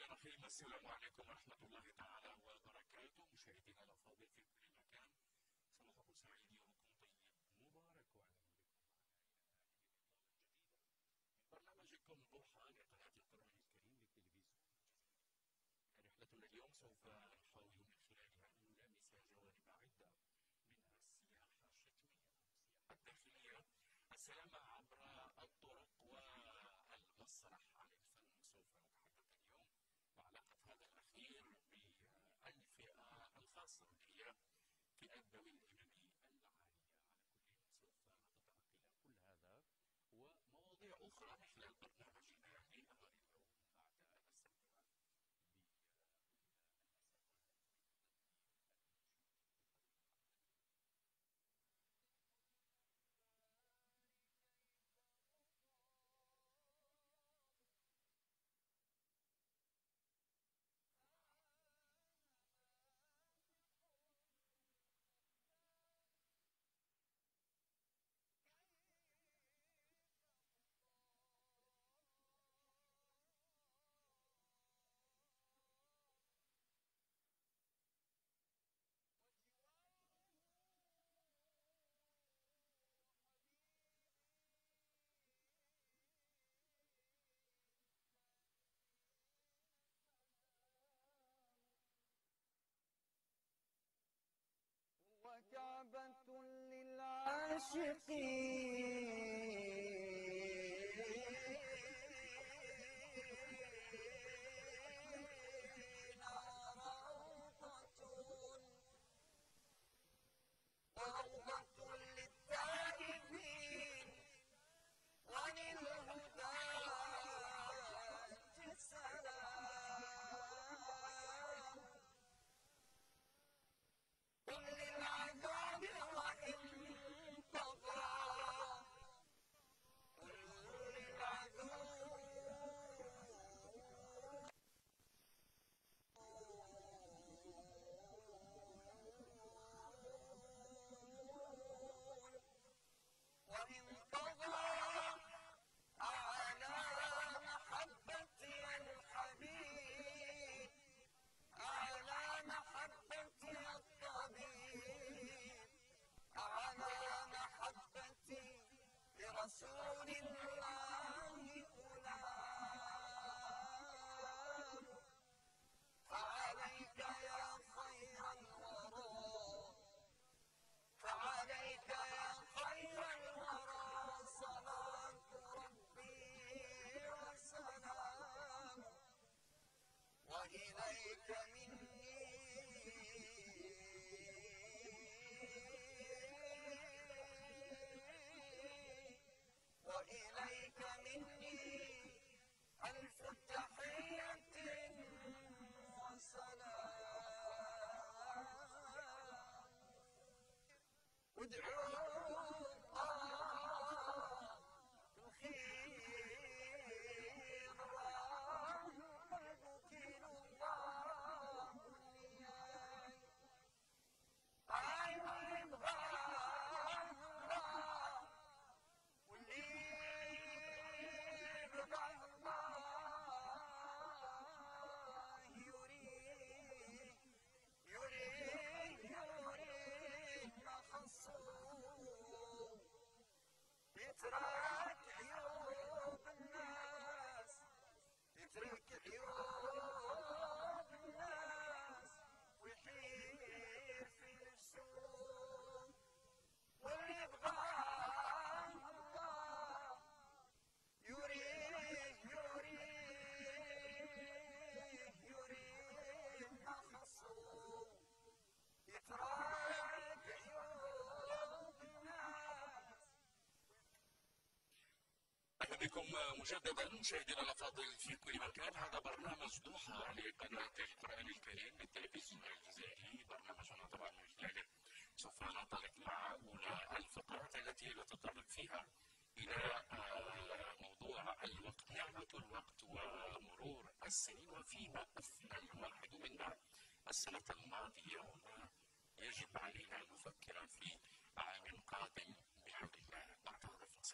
الرحيم. السلام عليكم ورحمة الله تعالى وبركاته. مشاهدينا الأفاضل في كل مكان، صباحكم سعيد، يومكم طيب مبارك، وأهلا بكم معنا إلى برنامجكم ضحى لقناة القرآن الكريم للتلفزيون. رحلتنا اليوم سوف نحاول من خلالها أن نلامس جوانب عدة، منها السياحة الشتوية أو السياحة الداخلية، السلامة عبر الطرق، والمسرح عن الفن. سوف نتحدث اليوم وعلاقة هذا الأخير بالفئة الخاصة وهي فئة ذوي الهمم العالية. على كل سوف نتطرق إلى كل هذا ومواضيع أخرى من خلال برنامجنا لنهار اليوم بعد الاستمتاع وكعبة للعاشقين وروضة للتائبين وللهداة سلام. قل للعذاب وإن طغى، قل للعذاب وإن طغى على محبتي الحبيب، على محبتي الطبيب، على محبتي لرسول الله أولام. فعليك يا خير الورى، فعليك يا خير الورى صلاة ربي وسلام. وإليك مني وإليك مني ألف تحية وسلام. ادعوا الله الخير ويبكين الله إياي. عين غير واللي يبغى الله يريد مخصوم، يترك عيوب الناس، يترك عيوب الناس ويحير في نفسه. واللي يبغى الله يريد مخصوم، يترك عيوب الناس. أهلا بكم مجددا مشاهدينا الأفاضل في كل مكان. هذا برنامج ضحى لقناة القرآن الكريم للتلفزيون الجزائري. برنامجنا طبعا من خلاله سوف ننطلق مع أولى الفقرات التي نتطرق فيها إلى موضوع الوقت، نعمة الوقت ومرور السنين، وفيما أفنى الواحد منا السنة الماضية، وما يجب علينا أن نفكر في عام قادم بحول الله. بعد هذا الفصل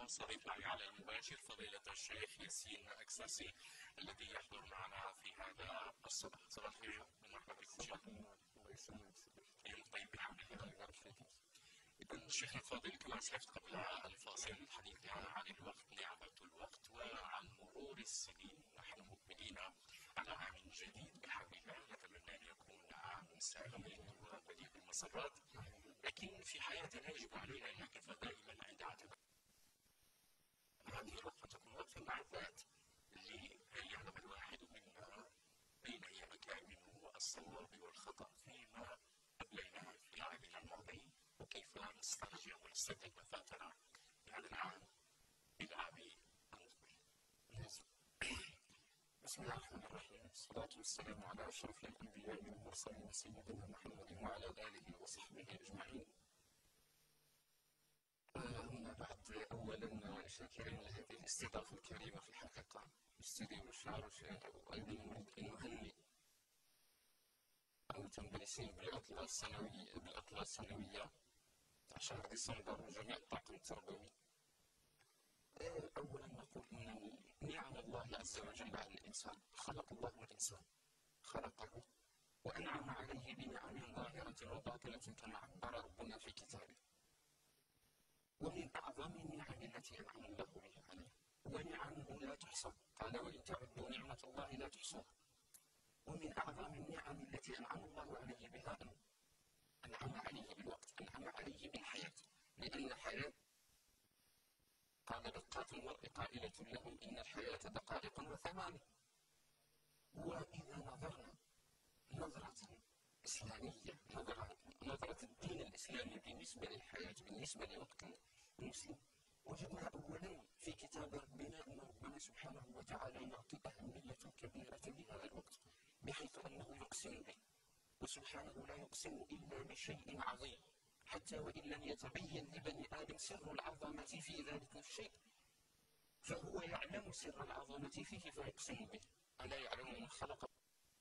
صديق معي على المباشر فضيلة الشيخ ياسين أكساسي الذي يحضر معنا في هذا الصباح. صباح الخير ومرحبا بكم شيخ. الله يسلمك. يوم طيب بحمد الله. إذا الشيخ الفاضل كما أسلفت قبل الفاصل الحديث عن الوقت، نعمة الوقت، وعن مرور السنين. نحن مقبلين على عام جديد بحول الله، نتمنى أن يكون عام سعيد ومليء بالمسرات، لكن في حياتنا يجب علينا أن نقف دائما عند عتبة هذه الوقفة، تكون وقفة مع الذات ليعلم الواحد منا أين هي مكامن الصواب والخطأ فيما أبليناه في عامنا الماضي، وكيف نسترجع ونستدرك ما فاتنا في هذا العام بالعام المقبل. بسم الله الرحمن الرحيم، والصلاة والسلام على أشرف الأنبياء والمرسلين سيدنا محمد وعلى آله وصحبه أجمعين. أما بعد، أولا شاكرين لهذه الاستضافة الكريمة في الحقيقة استديو الشارف، وأيضا نريد أن نهنئ المتمرسين بالعطلة السنوية 10 ديسمبر وجميع الطاقم التربوي. أولا نقول إن نعم الله عز وجل على الإنسان، خلق الله الإنسان، خلقه وأنعم عليه بنعم ظاهرة وباطنة كما عبر ربنا في كتابه. ومن أعظم النعم التي أنعم الله بها عليه، ونعمه لا تحصى، قال وإن تعدوا نعمة الله لا تحصوها. ومن أعظم النعم التي أنعم الله عليه بها أنعم عليه بالوقت، أنعم عليه بالحياة، لأن الحياة قال دقات المرء قائلة له إن الحياة دقائق وثواني. وإذا نظرنا نظرة إسلامية، نظرة الدين الإسلامي بالنسبة للحياة، بالنسبة لوقت المسلم، وجدنا أولا في كتاب ربنا أن ربنا سبحانه وتعالى يعطي أهمية كبيرة لهذا الوقت، بحيث أنه يقسم به، وسبحانه لا يقسم إلا بشيء عظيم، حتى وإن لم يتبين لبني آدم سر العظمة في ذلك الشيء، فهو يعلم سر العظمة فيه فيقسم به. ألا يعلم من خلق؟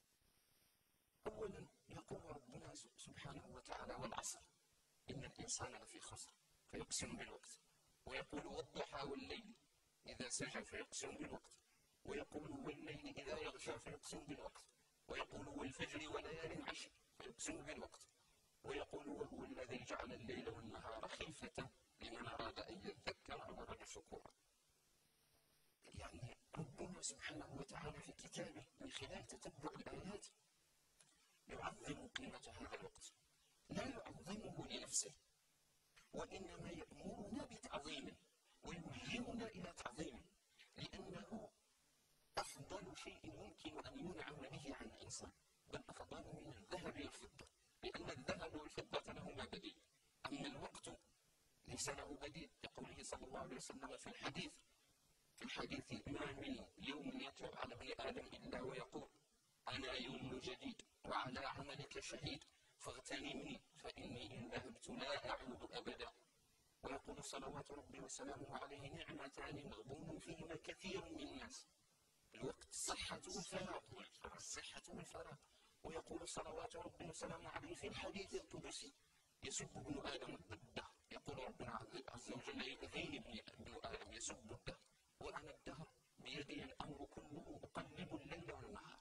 أولا يقول ربنا سبحانه وتعالى والعصر إن الإنسان لفي خسر، فيقسم بالوقت، ويقول والضحى والليل إذا سجى فيقسم بالوقت، ويقول والليل إذا يغشى فيقسم بالوقت، ويقول والفجر وليال عشر فيقسم بالوقت، ويقول وهو الذي جعل الليل والنهار خلفة لمن أراد أن يذكر أو أراد شكورا. يعني ربنا سبحانه وتعالى في كتابه من خلال تتبع الآيات يعظم قيمة هذا الوقت، لا يعظمه لنفسه، وإنما يأمرنا بتعظيمه ويوجهنا إلى تعظيمه، لأنه أفضل شيء يمكن أن ينعم به عن الإنسان، بل أفضل من الذهب والفضة، لأن الذهب والفضة لهما بديل، أما الوقت ليس له بديل، لقوله صلى الله عليه وسلم في الحديث ما من يوم يطلع على ابن آدم إلا ويقول أنا يوم جديد وعلى عملك شهيد فاغتنمني فإني إن ذهبت لا أعود أبدا. ويقول صلوات ربي وسلامه عليه نعمتان مغبون فيهما كثير من الناس، الوقت الصحة والفراغ. ويقول صلوات ربي وسلامه عليه في الحديث القدسي يسب ابن آدم الدهر، يقول ربنا عز وجل يؤذيني ابن آدم يسب الدهر وأنا الدهر بيدي الأمر كله أقلب الليل والنهار.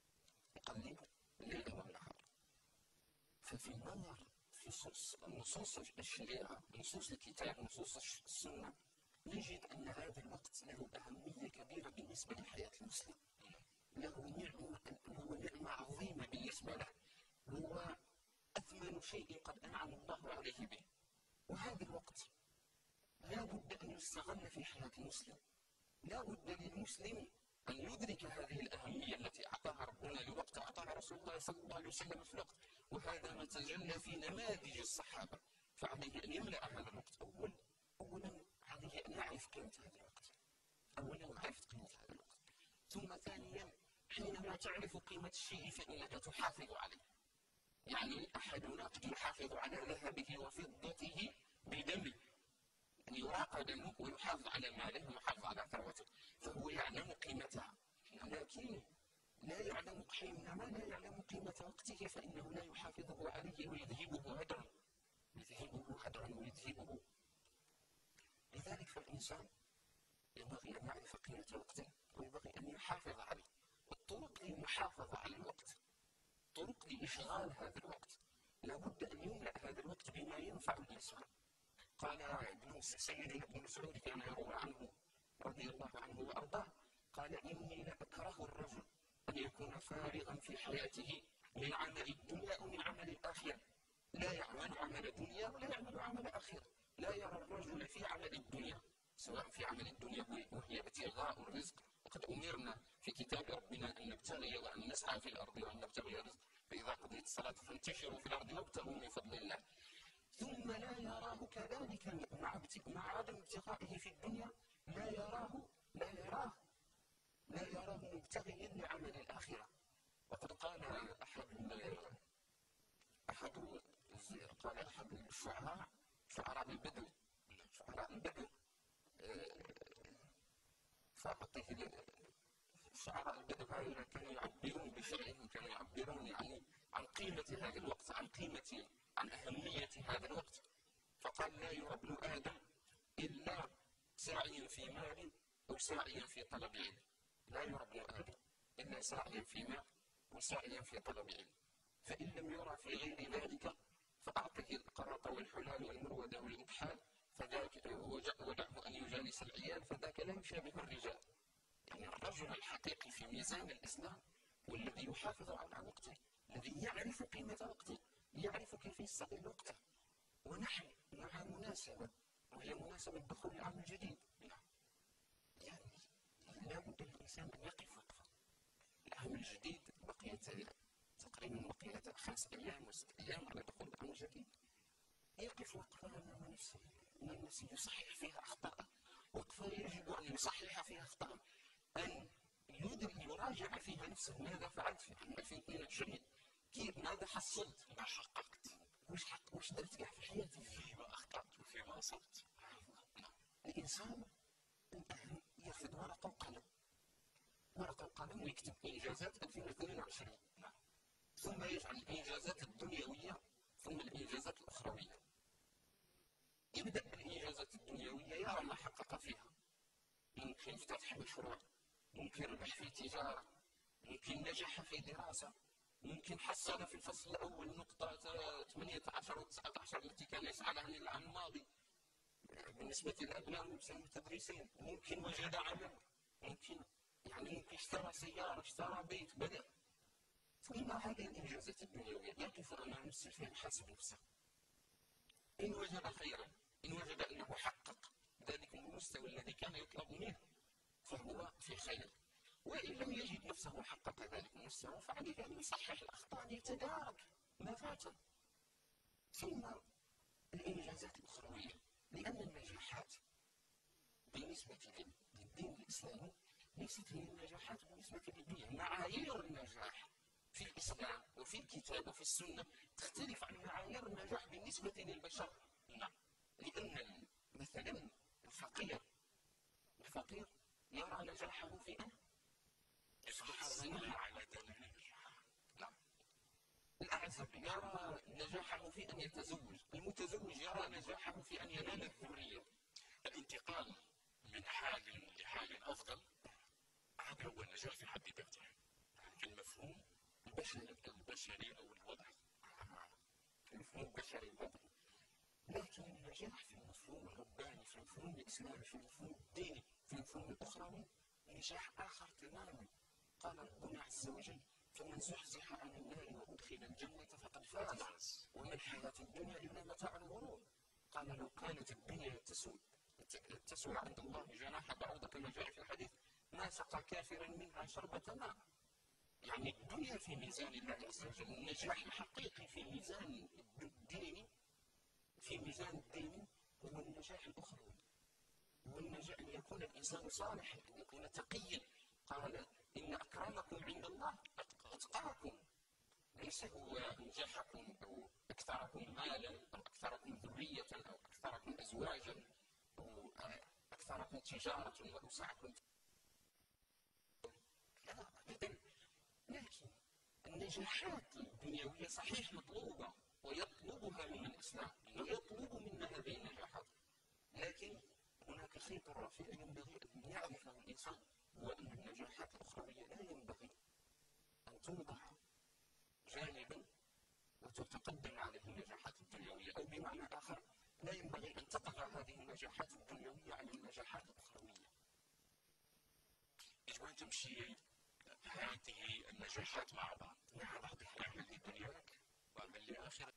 ففي النظر في نصوص الشريعة، نصوص الكتاب، نصوص السنة، نجد أن هذا الوقت له أهمية كبيرة بالنسبة لحياة المسلم، له نعمة عظيمة بالنسبة له، هو أثمن شيء قد أنعم الله عليه به. وهذا الوقت لا بد أن يستغل في حياة المسلم، لا بد للمسلم أن يدرك هذه الأهمية التي أعطاها ربنا لوقت، أعطاها رسول الله صلى الله عليه وسلم في الوقت، وهذا ما تجلى في نماذج الصحابة، فعليه أن يملأ هذا الوقت. أولا عليه أن يعرف قيمة هذا الوقت، ثم ثانيا حينما تعرف قيمة الشيء فإنك تحافظ عليه. يعني أحدنا قد يحافظ على ذهبه وفضته بدمه، يراق دمه ويحافظ على ماله ويحافظ على ثروته، فهو يعلم قيمتها، لكن لا يعلم حينما لا يعلم قيمة وقته فإنه لا يحافظه عليه ويذهبه هدرا. لذلك لذلك فالإنسان ينبغي أن يعرف قيمة وقته وينبغي أن يحافظ عليه. الطرق للمحافظة على الوقت، طرق لإشغال هذا الوقت، لابد أن يملأ هذا الوقت بما ينفع الإنسان. قال سيدنا ابن مسعود كان يروى عنه رضي الله عنه وأرضاه، قال إني لأكره الرجل أن يكون فارغا في حياته من عمل الدنيا ومن عمل الآخرة، لا يعمل عمل دنيا ولا يعمل عمل آخرة، لا يرى الرجل في عمل الدنيا سواء في عمل الدنيا وهي ابتغاء الرزق، وقد أمرنا في كتاب ربنا أن نبتغي وأن نسعى في الأرض وأن نبتغي الرزق، فإذا قضيت الصلاة فانتشروا في الأرض وابتغوا من فضل الله. ثم لا يراه كذلك مع عدم ابتغائه في الدنيا، لا يراه مبتغيا لعمل الآخرة. وقد قال أحد الشعراء، شعراء البدو فأعطيه شعراء البدو هؤلاء كانوا يعبرون بشعرهم، كانوا يعبرون يعني عن قيمة هذا الوقت، عن أهمية هذا الوقت. فقال لا يرى ابن آدم إلا ساعيا في مال أو ساعيا في طلب علم، لا يرى ابن آدم إلا ساعيا في مال وساعيا في طلب علم، فإن لم يرى في غير ذلك فأعطه القراط والحلال والمرود والإبحال فذاك ودعه أن يجالس العيال فذاك لا يشابه الرجال. يعني الرجل الحقيقي في ميزان الإسلام والذي يحافظ على وقته، الذي يعرف قيمة وقته، يعرف كيف يستغل وقته. ونحن مع مناسبة وهي مناسبة دخول العام الجديد، يعني لا بد للإنسان أن يقف وقفة. العام الجديد تقريبا بقيت 5 أيام و6 أيام على دخول العام الجديد، يقف وقفة أمام نفسه يصحح فيها أخطاءه، وقفة يجب أن يصحح فيها أخطاءه، أن يراجع فيها نفسه ماذا فعلت في عام 2022، كيف ماذا حصلت، ما حققت، وش درت كاع في حياتي، فيما أخطأت وفيما أصبت. الإنسان الآن يأخذ ورقة وقلم ويكتب إنجازات 2022، ثم يجعل الإنجازات الدنيوية ثم الإنجازات الأخروية. يبدأ بالإنجازات الدنيوية، يرى ما حقق فيها، ممكن فتح مشروع، ممكن ربح في تجارة، ممكن نجح في دراسة، ممكن حصل في الفصل الأول نقطة 18 و 19 التي كان يسعى لها العام الماضي بالنسبة للأبناء المتدرسين، ممكن وجد عمل، ممكن اشترى سيارة، اشترى بيت، بدأ. ثم هذه الإنجازات الدنيوية يقف أمام نفسه فيحاسب نفسه، إن وجد خيرا، إن وجد أنه حقق ذلك المستوى الذي كان يطلب منه فهو في خير، وإن لم يجد نفسه حقق ذلك المستوى فعليه أن يصحح الأخطاء ليتدارك ما فات. ثم الإنجازات الأخروية، لأن النجاحات بالنسبة للدين الإسلامي ليست هي النجاحات بالنسبة للدنيا. معايير النجاح في الإسلام وفي الكتاب وفي السنة تختلف عن معايير النجاح بالنسبة للبشر. لأن مثلا الفقير يرى نجاحه في أن يحصل على دنانير. الأعزب يرى نجاحه في أن يتزوج، المتزوج يرى نجاحه في أن ينال الذرية. الانتقال من حال لحال أفضل هذا هو النجاح في حد ذاته في المفهوم البشري أو الوضعي، المفهوم البشري الوضعي. لكن النجاح في المفهوم الرباني، في المفهوم الإسلامي، في المفهوم الديني، في المفهوم الأخروي نجاح آخر تماما. قال ربنا عز وجل فمن زحزح عن النار وأدخل الجنة فقد فاز وما الحياة الدنيا إلا متاع الغرور. قال لو كانت الدنيا تسوى عند الله جناح بعوضة كما جاء في الحديث ما سقى كافرا منها شربة ماء. يعني الدنيا في ميزان الله عز وجل، النجاح الحقيقي في ميزان الديني، هو النجاح الأخروي، هو النجاح أن يكون الإنسان صالحا، أن يكون تقيا. قال إن أكرمكم عند الله أتقاكم، ليس هو نجاحكم أو أكثركم مالا أو أكثركم ذرية أو أكثركم أزواجا أو أكثركم تجارة وأوسعكم، لا أبدا. لكن النجاحات الدنيوية صحيح مطلوبة ويطلبها من الإسلام ويطلب منا هذه النجاحات، لكن هناك خيط رفيع ينبغي أن يعرفه الإنسان، هو أن النجاحات الأخروية لا ينبغي أن توضع جانبا وتتقدم عليه النجاحات الدنيوية، أو بمعنى آخر لا ينبغي أن تطغى هذه النجاحات الدنيوية على النجاحات الأخروية. إجمالا تمشي هذه النجاحات مع بعض، مع بعضها اعمل لدنياك واعمل لآخرتك.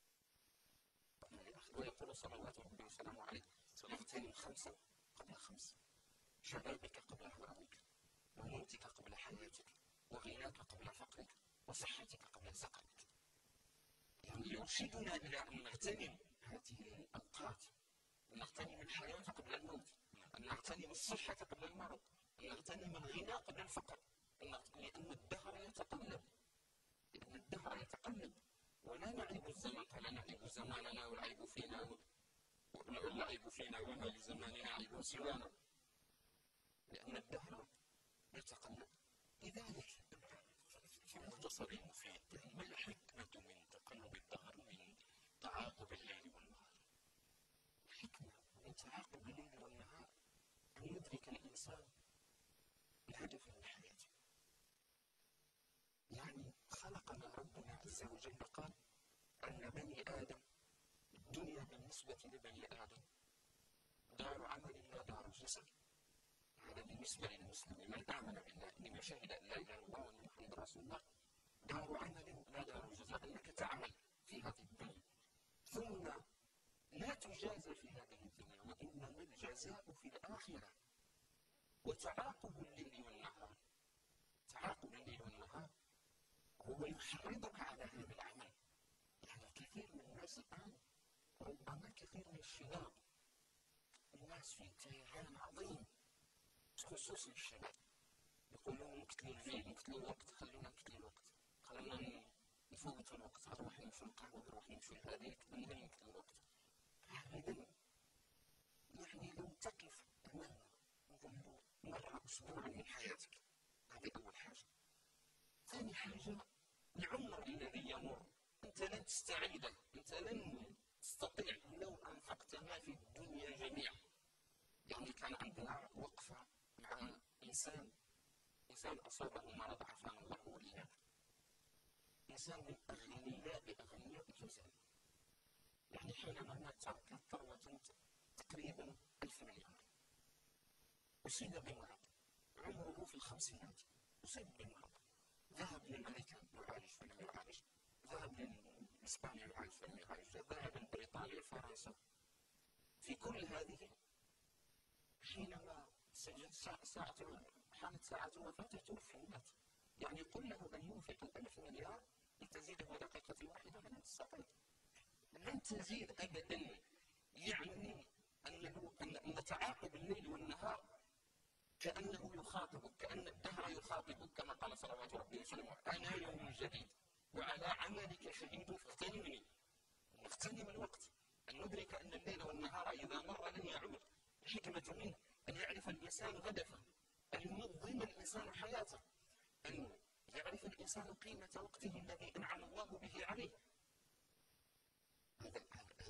ويقول صلوات ربي وسلامه عليه: اغتنم خمسا قبل خمس، شبابك قبل هرمك، وموتك قبل حياتك، وغناك قبل فقرك، وصحتك قبل سقمك. يعني يرشدنا إلى أن نغتنم هذه الأوقات، أن نغتنم الحياة قبل الموت، أن نغتنم الصحة قبل المرض، أن نغتنم الغنى قبل الفقر، لأن الدهر يتقلب، ولا نعيب الزمن. قال: نعيب زماننا والعيب فينا، والعيب فينا وما لزماننا عيب سوانا، لأن الدهر يتقلب. لذلك في مختصر مفيد، ما الحكمة من تقلب الدهر، من تعاقب الليل والنهار؟ الحكمة من تعاقب الليل والنهار أن يدرك الإنسان الهدف من حياته. يعني خلقنا ربنا عز وجل قال أن بني آدم، الدنيا بالنسبة لبني آدم دار عمل لا دار جزاء. هذا بالنسبة للمسلم من آمن بالله، لمن شهد أن لا إله إلا الله وأن محمد رسول الله. دار عمل لا دار جزاء، أنك تعمل في هذه الدنيا ثم لا تجازى في هذه الدنيا، وإنما الجزاء في الآخرة. وتعاقب الليل والنهار، تعاقب الليل والنهار هو يحرضك على هذا العمل. يعني كثير من الناس الآن، ربما كثير من الشباب، الناس في تيهان عظيم خصوصا الشباب، يقولون نقتلوا الليل، نقتلوا الوقت، خلونا نقتلوا الوقت، خلونا نفوت الوقت، نروح نمشي القهوة، نروح نمشي لهذيك، المهم نقتلوا الوقت. إذن يعني لو تقف أمام مرة أسبوعا من حياتك، هذه أول حاجة. ثاني حاجة، العمر الذي يمر أنت لن تستعيده، أنت لن تستطيع لو أنفقت ما في الدنيا جميعا. يعني كان عندنا وقفة مع إنسان أصابه مرض عافانا الله وإياكم، إنسان من أغنياء الجزائر. يعني حينما مات كانت ثروة تقريبا 1000 مليار. أصيب بمرض، عمره في الخمسينات، أصيب بمرض، ذهب لأمريكا يعالج فلم يعالج، ذهب لإسبانيا يعالج فلم يعالج، ذهب لبريطانيا فرنسا. في كل هذه حينما حانت ساعة وفاته توفي مات. يعني قل له أن ينفق 1000 مليار لتزيده دقيقة واحدة، لن تستطيع، لن تزيد أبدا. يعني أن تعاقب الليل والنهار كأنه يخاطبك، كأن الدهر يخاطبك، كما قال صلوات ربي وسلامه: أنا يوم جديد وعلى عملك شهيد فاغتنمني. نغتنم الوقت، أن ندرك أن الليل والنهار إذا مر لن يعود. الحكمة منه أن يعرف الإنسان هدفه، أن ينظم الإنسان حياته، أن يعرف الإنسان قيمة وقته الذي أنعم الله به عليه. هذا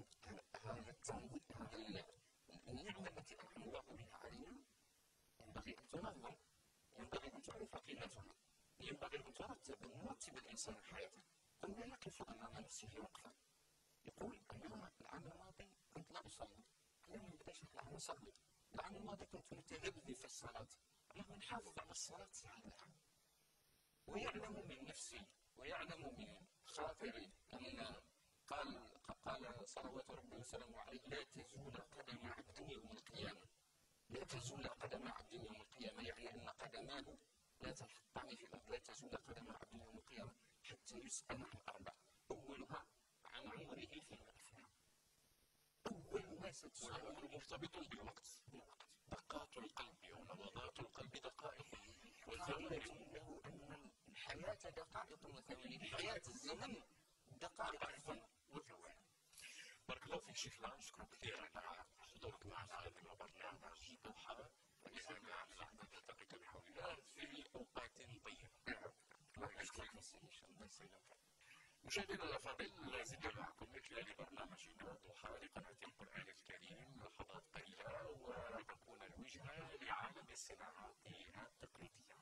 النعمة التي أنعم الله بها علينا ينبغي أن تنظم، ينبغي أن تعرف قيمتها، ينبغي أن نرتب الإنسان حياته. ثم يقف أمام نفسه وقفة، يقول: أنا العام الماضي كنت لا أصلي، اليوم بدأت العام أصلي، العام الماضي كنت متذبذب في الصلاة، اليوم نحافظ على الصلاة ساعة. ويعلم من نفسي ويعلم من خاطري أن قال صلوات ربي وسلامه عليه: لا تزول قدم عبد يوم القيامة، لا تزول قدم عبد يوم القيامة، يعني أن قدماه لا تنحطان في الأرض، لا تزول قدم عبد يوم القيامة حتى يسأل عن 4. أولها عن عمره فيما أفنى. أول ما ستسأل مرتبط بالوقت، دقات القلب ونبضات القلب دقائق وثواني. له أن الحياة دقائق وثواني، الحياة الزمن دقائق وثواني. بارك الله فيك شيخنا، نشكرك كثير على حضورك معنا ضمن برنامج ضحى لسماع لحظة تلتقيك بحول الله في أوقات طيبة. الله يشكرك. مشاهدينا الأفاضل، لا زلنا معكم من خلال برنامجنا ضحى لقناة القرآن الكريم لحظات قليلة، الاتجاه لعالم الصناعات التقليدية.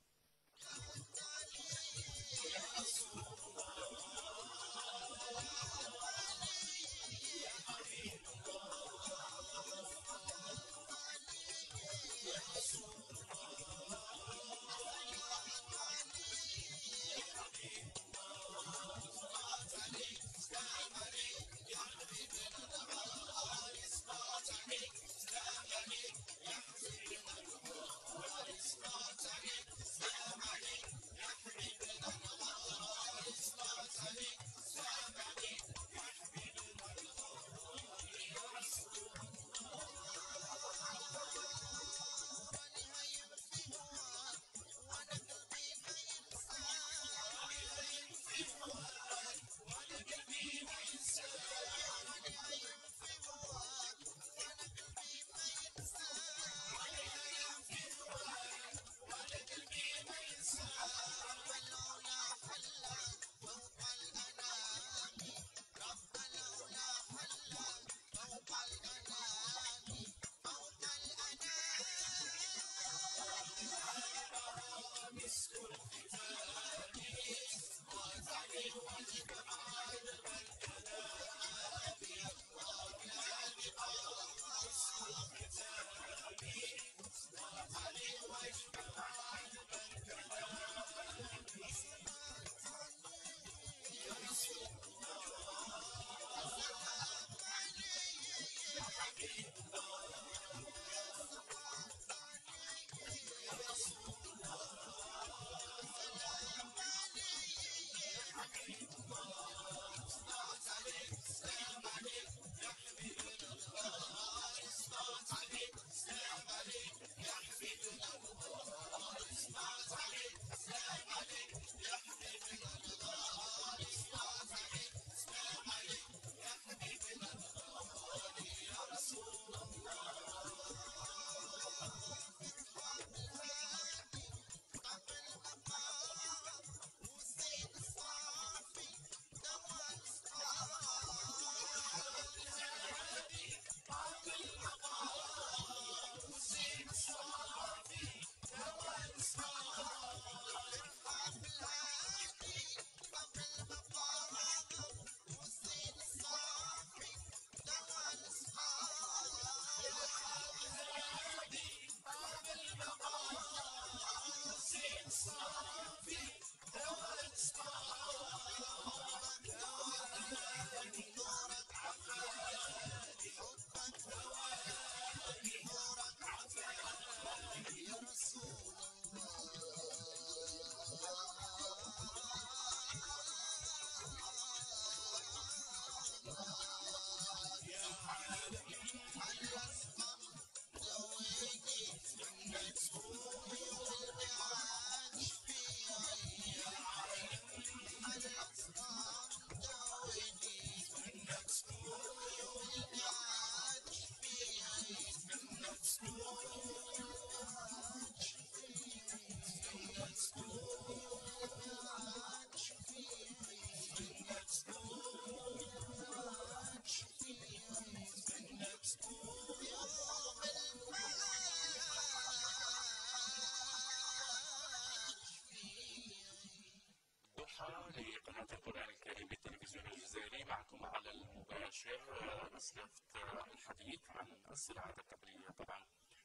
لقناة القرآن الكريم بالتلفزيون الجزائري، معكم على المباشر. أسلفت الحديث عن الصناعات التقليدية طبعا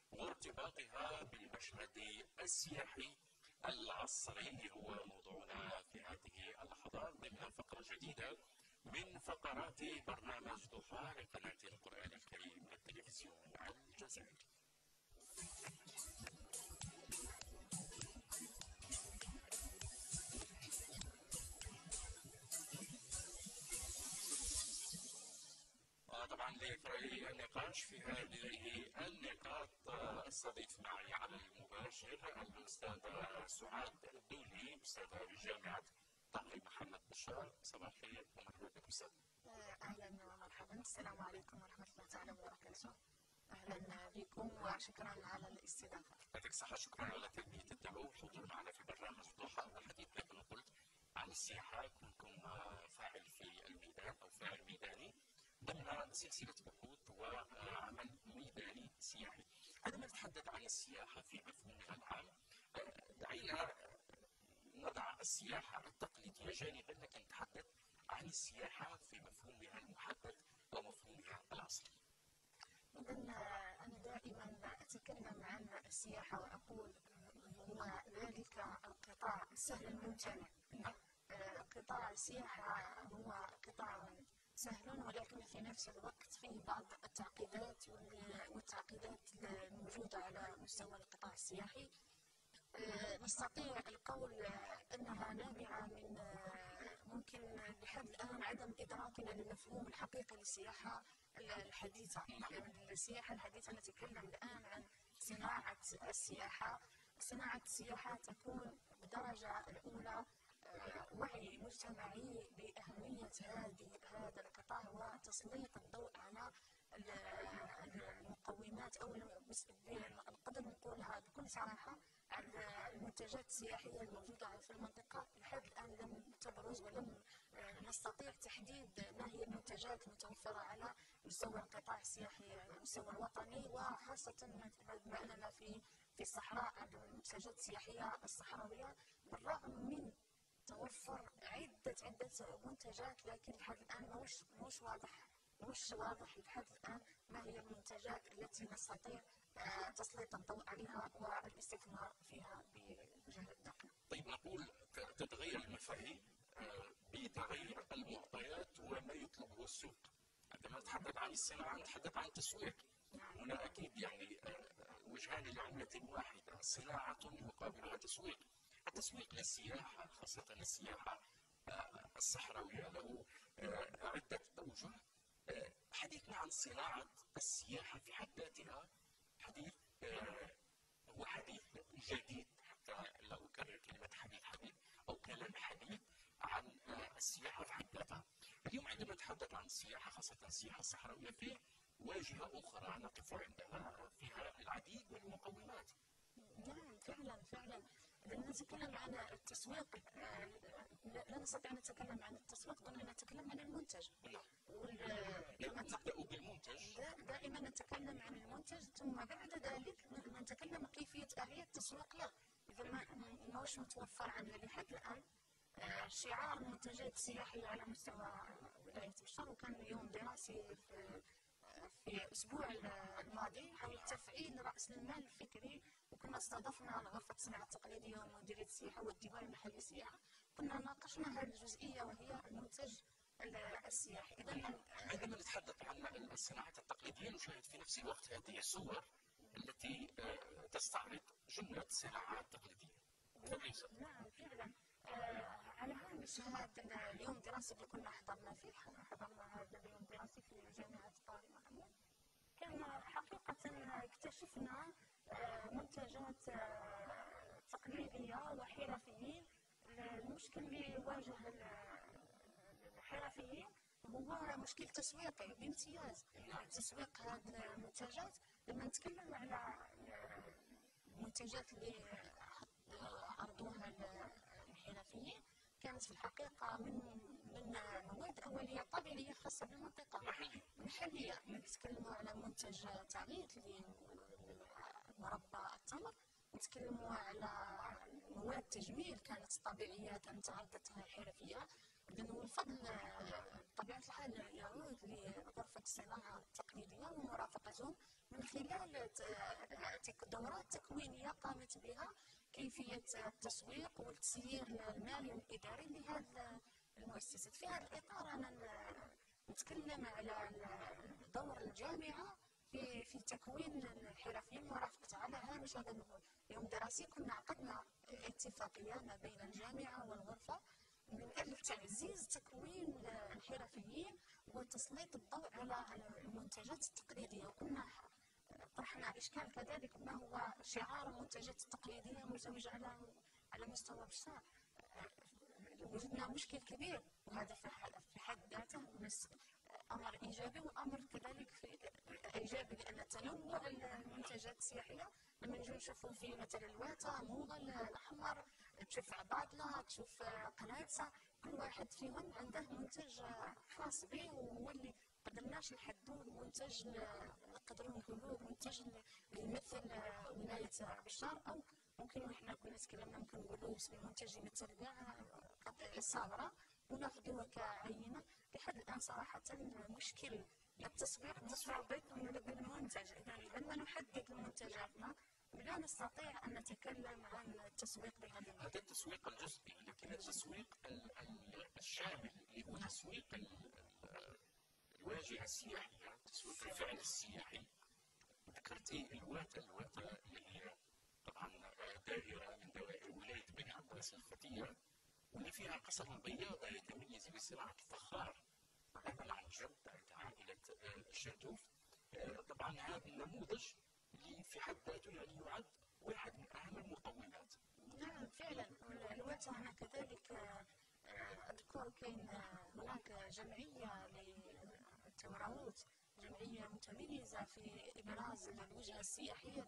وارتباطها بالمشهد السياحي العصري هو موضوعنا في هذه اللحظات ضمن فقرة جديدة من فقرات برنامج ضحى لقناة القرآن الكريم بالتلفزيون الجزائري. طبعا لإثراء النقاش في هذه النقاط استضيف معي على المباشر الأستاذة سعاد الدولي، أستاذة بجامعة طارق محمد بشار. صباح الخير ومرحبا بك أستاذ. أهلا ومرحبا، السلام عليكم ورحمة الله تعالى وبركاته. أهلا بكم وشكرا على الاستضافة. يعطيك الصحة، شكرا على تلبية الدعوة والحضور معنا في برنامج ضحى. والحديث كما قلت عن السياحة، كنتم فاعل في الميدان أو فاعل ميداني ضمن سلسلة بحوث وعمل ميداني سياحي. عندما نتحدث عن السياحة في مفهومها العام دعينا نضع السياحة التقليدية جانبا لكن نتحدث عن السياحة في مفهومها المحدد ومفهومها العصري. إذا أنا دائما أتكلم عن السياحة وأقول هو ذلك القطاع السهل الممتنع. قطاع السياحة هو قطاع سهل ولكن في نفس الوقت فيه بعض التعقيدات والتعقيدات الموجودة على مستوى القطاع السياحي. نستطيع القول أنها نابعة من ممكن لحد الآن عدم إدراكنا للمفهوم الحقيقي للسياحة الحديثة. يعني السياحة الحديثة نتكلم الآن عن صناعة السياحة. صناعة السياحة تكون بالدرجة الأولى وعي مجتمعي بأهمية هذا القطاع وتسليط الضوء على المقومات أو نقدر نقولها بكل صراحة على المنتجات السياحية الموجودة في المنطقة. لحد الآن لم تبرز ولم نستطيع تحديد ما هي المنتجات المتوفرة على مستوى القطاع السياحي على المستوى الوطني وخاصة بما أننا في الصحراء المنتجات السياحية الصحراوية بالرغم من توفر عدة منتجات لكن لحد الآن مش واضح لحد الآن ما هي المنتجات التي نستطيع تسليط الضوء عليها والاستثمار فيها بجهة دقيقة. طيب نقول تتغير المفاهيم بتغير المعطيات وما يطلبه السوق. عندما نتحدث عن الصناعة نتحدث عن التسويق. هنا أكيد يعني وجهان لعملة واحدة، صناعة مقابلها تسويق. التسويق للسياحة خاصة السياحة الصحراوية له عدة أوجه. حديثنا عن صناعة السياحة في حد ذاتها حديث هو حديث جديد، حتى لا أكرر كلمة حديث أو كلام حديث عن السياحة في حد ذاتها. اليوم عندما نتحدث عن السياحة خاصة السياحة الصحراوية فيه واجهة أخرى نقف عندها فيها العديد من المقومات. نعم فعلا لما نتكلم عن التسويق لا نستطيع أن نتكلم عن التسويق دون أن نتكلم عن المنتج. نبدأ بالمنتج. دائما نتكلم عن المنتج ثم بعد ذلك نتكلم كيفية آلية التسويق له. إذا ما هوش متوفر عندنا لحد الآن شعار المنتجات السياحية على مستوى ولاية بشار، وكان يوم دراسي في الأسبوع الماضي حول تفعيل رأس المال الفكري، وكنا استضفنا غرفة الصناعة التقليدية ومديرية السياحة والديوان المحلي للسياحة. كنا ناقشنا هذه الجزئية وهي المنتج السياحي. إذا عندما نتحدث عن الصناعات التقليدية نشاهد في نفس الوقت هذه الصور التي تستعرض جملة صناعات تقليدية. نعم فعلا. على هامش هذا اليوم الدراسي اللي كنا حضرنا هذا اليوم الدراسي في جامعة طارق محمد، كان حقيقة اكتشفنا منتجات تقليدية وحرفيين. المشكل اللي يواجه الحرفيين هو مشكل تسويقي بامتياز. تسويق هذه المنتجات لما نتكلم على المنتجات اللي عرضوها الحرفيين كانت في الحقيقة من مواد أولية طبيعية خاصة بالمنطقة محلية. نتكلموا على منتج تغيير لمربى التمر، نتكلموا على مواد تجميل كانت طبيعية كانت عرضتها الحرفية. إذن والفضل بطبيعة الحال يعود لغرفة الصناعة التقليدية ومرافقتهم من خلال دورات تكوينية قامت بها كيفية التسويق والتسيير المالي والإداري لهذه المؤسسات. في هذا الإطار أنا نتكلم على دور الجامعة في تكوين الحرفيين مرافقة. على هامش هذا اليوم الدراسي كنا عقدنا اتفاقية ما بين الجامعة والغرفة من أجل تعزيز تكوين الحرفيين وتسليط الضوء على المنتجات التقليدية. وكنا طرحنا إشكال كذلك ما هو شعار المنتجات التقليدية مزوجة على مستوى بشار. وجدنا مشكل كبير وهذا في حد ذاته أمر إيجابي وأمر كذلك إيجابي لأن تنوع المنتجات السياحية لما نجي نشوفوا في مثلا الواتا موغل الأحمر تشوف عبادلة تشوف قناصة كل واحد فيهم عنده منتج خاص به وهو اللي قدرناش نحددوا المنتج نقدروا نقولوا منتج اللي يمثل ولاية بشار، أو ممكن إحنا كنا تكلمنا ممكن نقولوا اسم المنتج يمثل كاع الصابرة وناخذوها كعينة. لحد الآن صراحة مشكل التسويق مرتبط بالمنتج، لما نحدد منتجاتنا لا نستطيع أن نتكلم عن التسويق بهذا النوع. هذا التسويق الجزئي، لكن التسويق الشامل اللي هو تسويق الواجهة السياحية، تسويق الفعل السياحي. ذكرتي الوات اللي هي طبعا دائرة من دوائر ولاية بني عباس الفتية، واللي فيها قصر بياضة يتميز بصناعة الفخار نقل عن جد عائلة الشرتوف. طبعا هذا النموذج اللي في حد ذاته يعني يعد واحد من أهم المقومات. نعم فعلا. الوات هنا كذلك أذكر كاين هناك جمعية للتوراوت، جمعية متميزة في إبراز الوجهة السياحية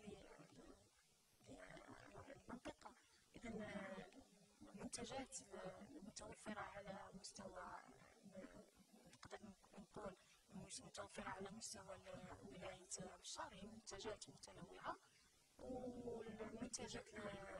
للمنطقة. إذا المنتجات المتوفرة على مستوى، نقدر نقول متوفرة على مستوى ولاية بشار هي منتجات متنوعة، والمنتجات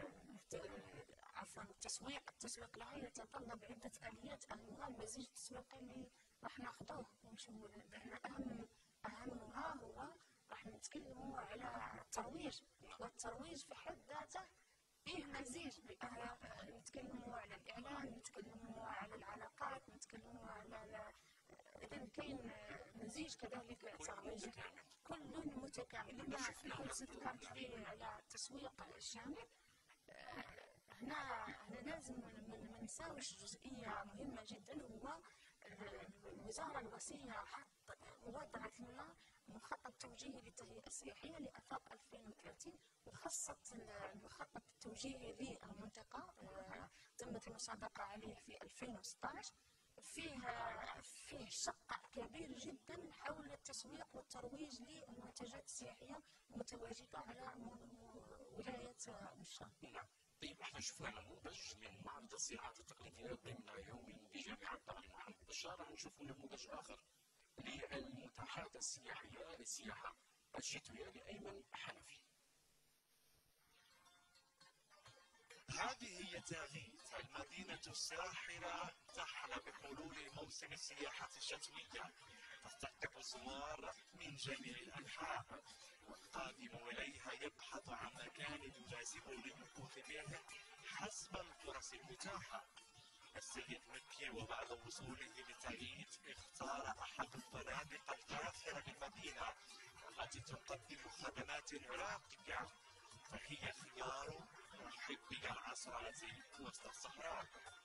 التسويق لها يتطلب عدة آليات، أهمها المزيج التسويقي اللي راح ناخذوه ونشوفوا. أهمها هو راح نتكلموا على الترويج، والترويج في حد ذاته فيه مزيج. نتكلموا على الإعلان، نتكلموا على العلاقات، نتكلموا على إذا كاين مزيج كذلك ترويجي كل متكامل. لما كنت ذكرت فيه على التسويق الشامل، هنا لازم ما نساوش جزئية مهمة جدا، هو الوزارة الوصية وضعت لنا مخطط توجيهي للتهيئة السياحية لآفاق 2030، وخصت المخطط التوجيهي للمنطقة تمت المصادقة عليه في 2016. فيه شق كبير جدا حول التسويق والترويج للمنتجات السياحية المتواجدة على ولاية بشار. طيب احنا شفنا نموذج من معرض الصناعات التقليدية ضمن يوم بجامعة الدار محمد بشار، راح نشوفوا نموذج آخر للمتاحات السياحية للسياحة الشتوية لأيمن حنفي. هذه هي تاغيت، المدينة الساحرة تحلى بحلول موسم السياحة الشتوية، تستقطب الزوار من جميع الأنحاء، والقادم إليها يبحث عن مكان يناسبه للمكوث به حسب الفرص المتاحة. السيد مكي وبعد وصوله لتاغيت اختار أحد الفنادق الفاخرة بالمدينة التي تقدم خدمات راقية، فهي خيار محبي العصرة وسط الصحراء.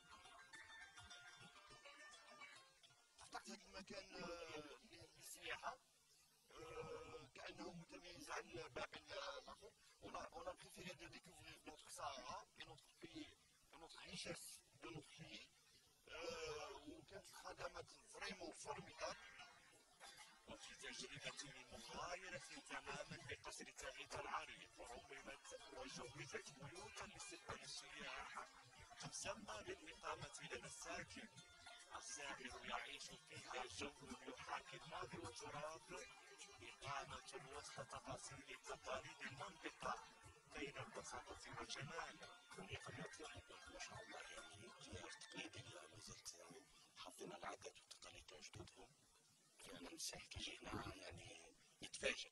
اخترت هذا المكان للسياحة كأنه متميز عن باقي الآخر. On a préféré de découvrir notre Sahara et notre pays, notre richesse de notre pays. وكانت الخدمات فريمون فورميدابل. وفي تجربة مغايرة تماما بقصر تاغيت العريق، رممت وجهزت بيوتا لاستقبال السياح تسمى بالإقامة لدى الساكن. الزائر يعيش فيها جو يحاكي الماضي والتراث، إقامة وسط تفاصيل تقاليد المنطقة بين البساطة والجمال. والإقامات ما شاء الله يعني غير تقليدية، مازالت حافظين العادات والتقاليد تاع جدودهم. فعلا السائح كيجي هنا يعني يتفاجئ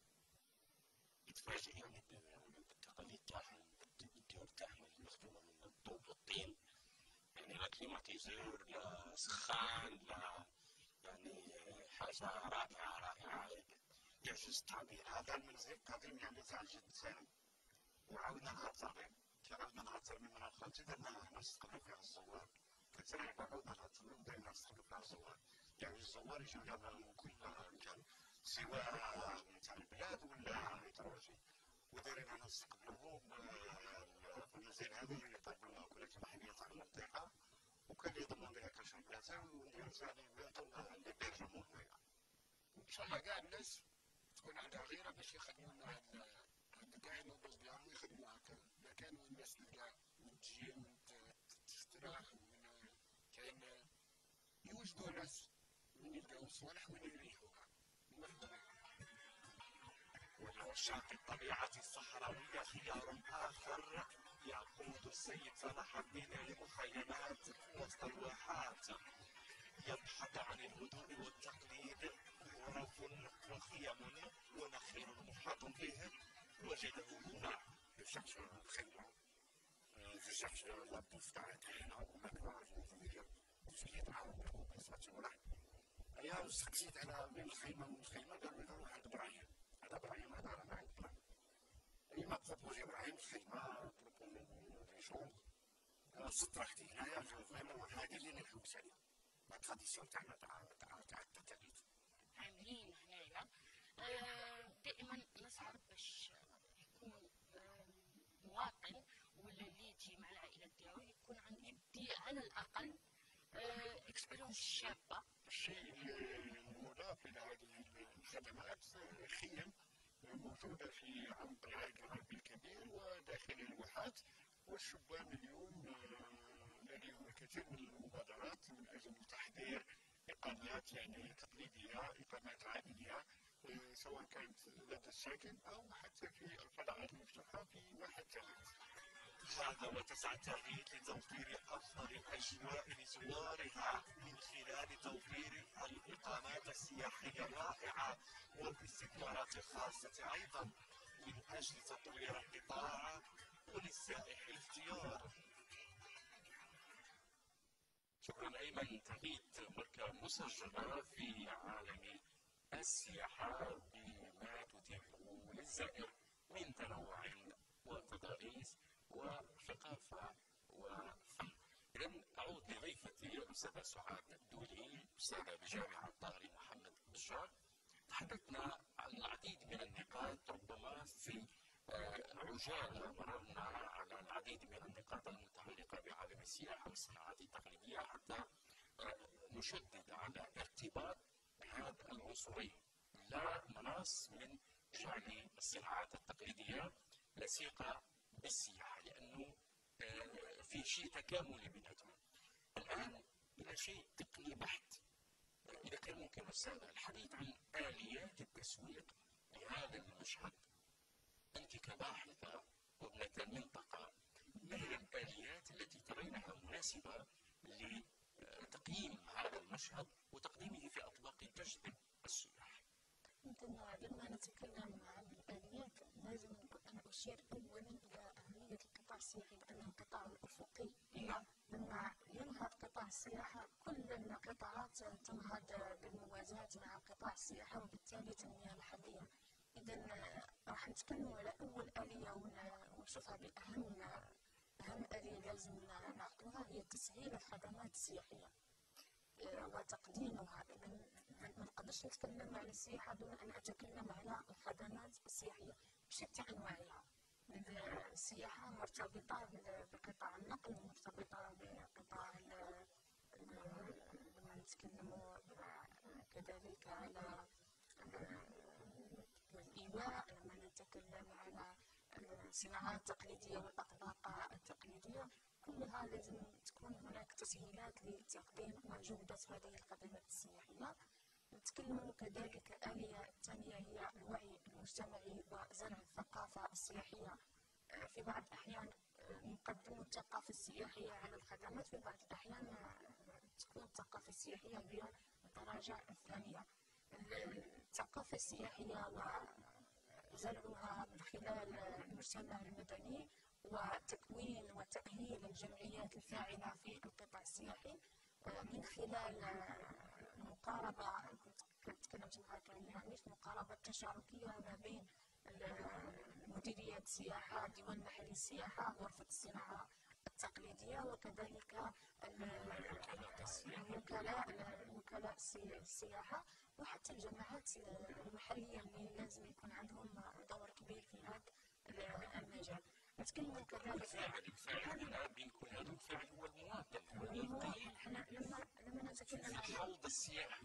يعني بالتقاليد تاعهم، بالديور تاعهم اللي مخدومة من الطوب والطين، يعني لا كليماتيزور لا سخان لا، يعني حاجة رائعة يعجز التعبير. هذا المنزل قديم يعني تاع الجد تاعي، وعاودنا نعطر من الخوتي درنا هنا نستقبلو فيها الزوار، كتجربة عاودنا نعطر ودايما نستقبلو فيها الزوار. يعني الزوار يجيو لنا من كل مكان سواء تاع البلاد ولا يتروجي، ودايرين هنا نستقبلوهم في المنزل هذا يطلبوا لنا مأكولات محلية تاع المنطقة، وكان يضمن لها كشربات ونديرو ثاني لي بيرجمون هنايا. إن شاء الله كاع الناس تكون عندها غيرة باش يخدموا لنا هاد كاع النضوج ديالهم، يخدموا هكا مكان وين الناس تلقى وتجي وتستراح، كاين يوجدوا ناس وين يلقاو صوالح وين يريحوا. عشاق الطبيعة الصحراوية خيار آخر يقود السيد صلاح الدين لمخيمات وسط الواحات، يبحث عن الهدوء والتقليد، غرف وخيم ونخيل محاط به، وجده هنا. Je cherche un خيمة. Je cherche la bouffe تاعنا وماكلة جديدة وشوية عاون بالكومبنساسيون له. أيا سقسيت على بين الخيمة والخيمة قالوا لي روح عند إبراهيم. هذا إبراهيم هذا رانا عند إبراهيم. Il m'a proposé إبراهيم الخيمة بروبوزي دي شومبر. صدت راحتي هنايا جو فريمون هذه اللي نحوس عليها. لا تراديسيون تاعنا تاع التقاليد. عاملين هنايا دائما نسعى باش يكون مواطن ولا اللي يجي مع العائله ديالو يكون يدي على الاقل اكسبيريونس شابه. الشيء المضاف إلى هذه الخدمات خيم موجودة في عمق العائد الغربي الكبير وداخل الواحات، والشبان اليوم لديهم الكثير من المبادرات من أجل تحضير إقامات يعني تقليدية، إقامات عائلية، سواء كانت لدى الساكن أو حتى في الفضاءات المفتوحة في واحد ثالث. هذا وتسعى التغيير لتوفير أفضل الأجواء لزوارها من خلال توفير الإقامات السياحية الرائعة والاستثمارات الخاصة أيضا من أجل تطوير القطاع وللسائح الاختيار. شكرا أيمن. تغييد ماركة مسجلة في عالم السياحة بما تتيحه للزائر من تنوع وتضاريس وثقافة وفن. إذن أعود لضيفتي الأستاذة سعاد الدولي، أستاذة بجامعة طارق محمد بشار. تحدثنا عن العديد من النقاط، ربما في عجالة مررنا على العديد من النقاط المتعلقة بعالم السياحة والصناعات التقليدية حتى نشدد على ارتباط هذا العنصرين. لا مناص من جعل الصناعات التقليدية لصيقة بالسياحة لأنه في شيء تكاملي بيناتهم. الآن إلى شيء تقني بحت، إذا كان ممكن أستاذ الحديث عن آليات التسويق لهذا المشهد. أنت كباحثة وابنة المنطقة، ما هي الآليات التي ترينها مناسبة لتقييم هذا المشهد وتقديمه في أطباق تجذب السياح؟ لما نتكلم عن الآليات لازم أن أشير أولا إلى أهمية القطاع السياحي بأنه القطاع الأفقي. لما ينهض قطاع السياحة كل القطاعات تنهض بالموازاة مع قطاع السياحة وبالتالي تنمية محلية. إذا راح نتكلم على أول آلية ونشوفها بأهم آلية لازم نعطوها هي تسهيل الخدمات السياحية وتقديمها. ما نقدرش نتكلم على السياحة دون أن أتكلم على الخدمات السياحية بشتى أنواعها. السياحة مرتبطة بقطاع النقل، مرتبطة بقطاع لما نتكلموا كذلك على الإيواء، لما نتكلم على الصناعات التقليدية والأطباق التقليدية، كلها لازم تكون هناك تسهيلات لتقديم وجودة هذه الخدمات السياحية. نتكلم كذلك آلية الثانية هي الوعي المجتمعي وزرع الثقافة السياحية. في بعض الأحيان نقدم الثقافة السياحية على الخدمات، في بعض الأحيان تكون الثقافة السياحية هي الدرجة الثانية. الثقافة السياحية وزرعها من خلال المجتمع المدني وتكوين وتأهيل الجمعيات الفاعلة في القطاع السياحي من خلال مقاربة، كنت تكلمت معك عن الهامش، مقاربة تشاركية ما بين مديريات السياحة، ديوان محلي السياحة، غرفة الصناعة التقليدية، وكذلك وكلاء السياحة وحتى الجماعات المحلية اللي لازم يكون عندهم دور كبير في هذا المجال. نتكلم كذلك الفاعل هنا بيكون هذا الفاعل هو المواطن، احنا لما نتكلم عن الحوض السياحي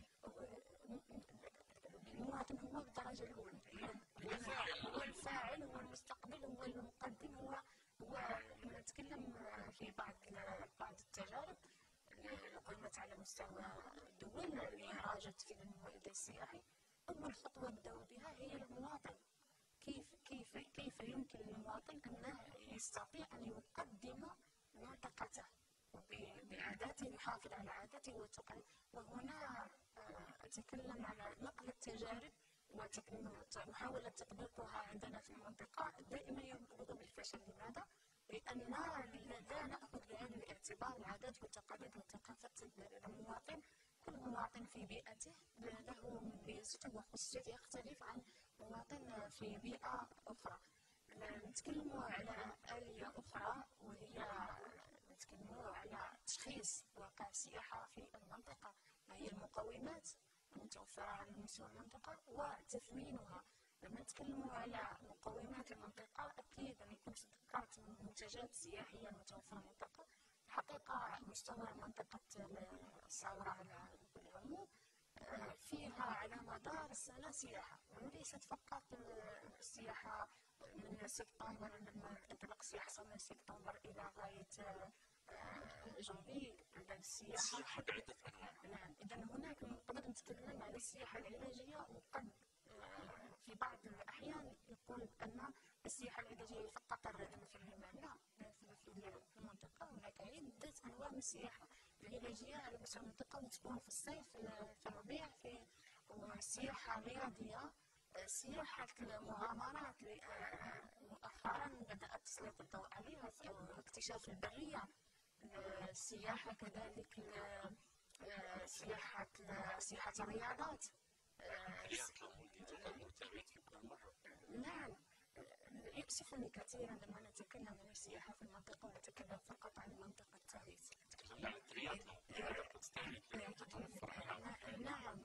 المواطن هو بالدرجة الأولى، هو الفاعل، هو المستقبل، هو المقدم، هو لما نتكلم في بعض التجارب اللي قيمت على مستوى الدول اللي راجت في الموعد السياحي، أول خطوة بدأوا بها هي المواطن. كيف يمكن للمواطن أنه يستطيع أن يقدم منطقته بعاداته، يحافظ على عاداته وتقاليده. وهنا أتكلم على نقل التجارب ومحاولة تطبيقها عندنا في المنطقة دائما يبدو بالفشل. لماذا؟ لأن لا نأخذ بعين الاعتبار العادات والتقاليد وثقافة المواطن. كل مواطن في بيئته له مميزاته وخصوصيته يختلف عن مواطن في بيئة أخرى. نتكلم على آلية أخرى وهي نتكلم على تشخيص واقع السياحة في المنطقة، ما هي المقومات المتوفرة على مستوى المنطقة وتثمينها. لما نتكلم على مقومات المنطقة أكيد أن كنت ذكرت المنتجات السياحية المتوفرة في المنطقة. الحقيقة مستوى منطقة الصاورة على العموم فيها على مدار السنة سياحة، وليست فقط السياحة من سبتمبر، لما تنطلق السياحة من سبتمبر إلى غاية جانفي. السياحة بعدة أنواع. نعم، إذا هناك نقدر نتكلم على السياحة العلاجية، وقد في بعض الأحيان يقول أن السياحة العلاجية فقط الردم في الرمال. لا، في المنطقة هناك عدة أنواع من السياحة العلاجية على مستوى المنطقة، وتكون في الصيف في الربيع السياحة الرياضية، سياحة المغامرات مؤخرا بدأت تسلط الضوء عليها، اكتشاف البرية، السياحة كذلك سياحة الرياضات. نعم، يؤسفني كثيرا لما نتكلم عن السياحة في المنطقة ونتكلم فقط عن منطقة تاريخ. نعم،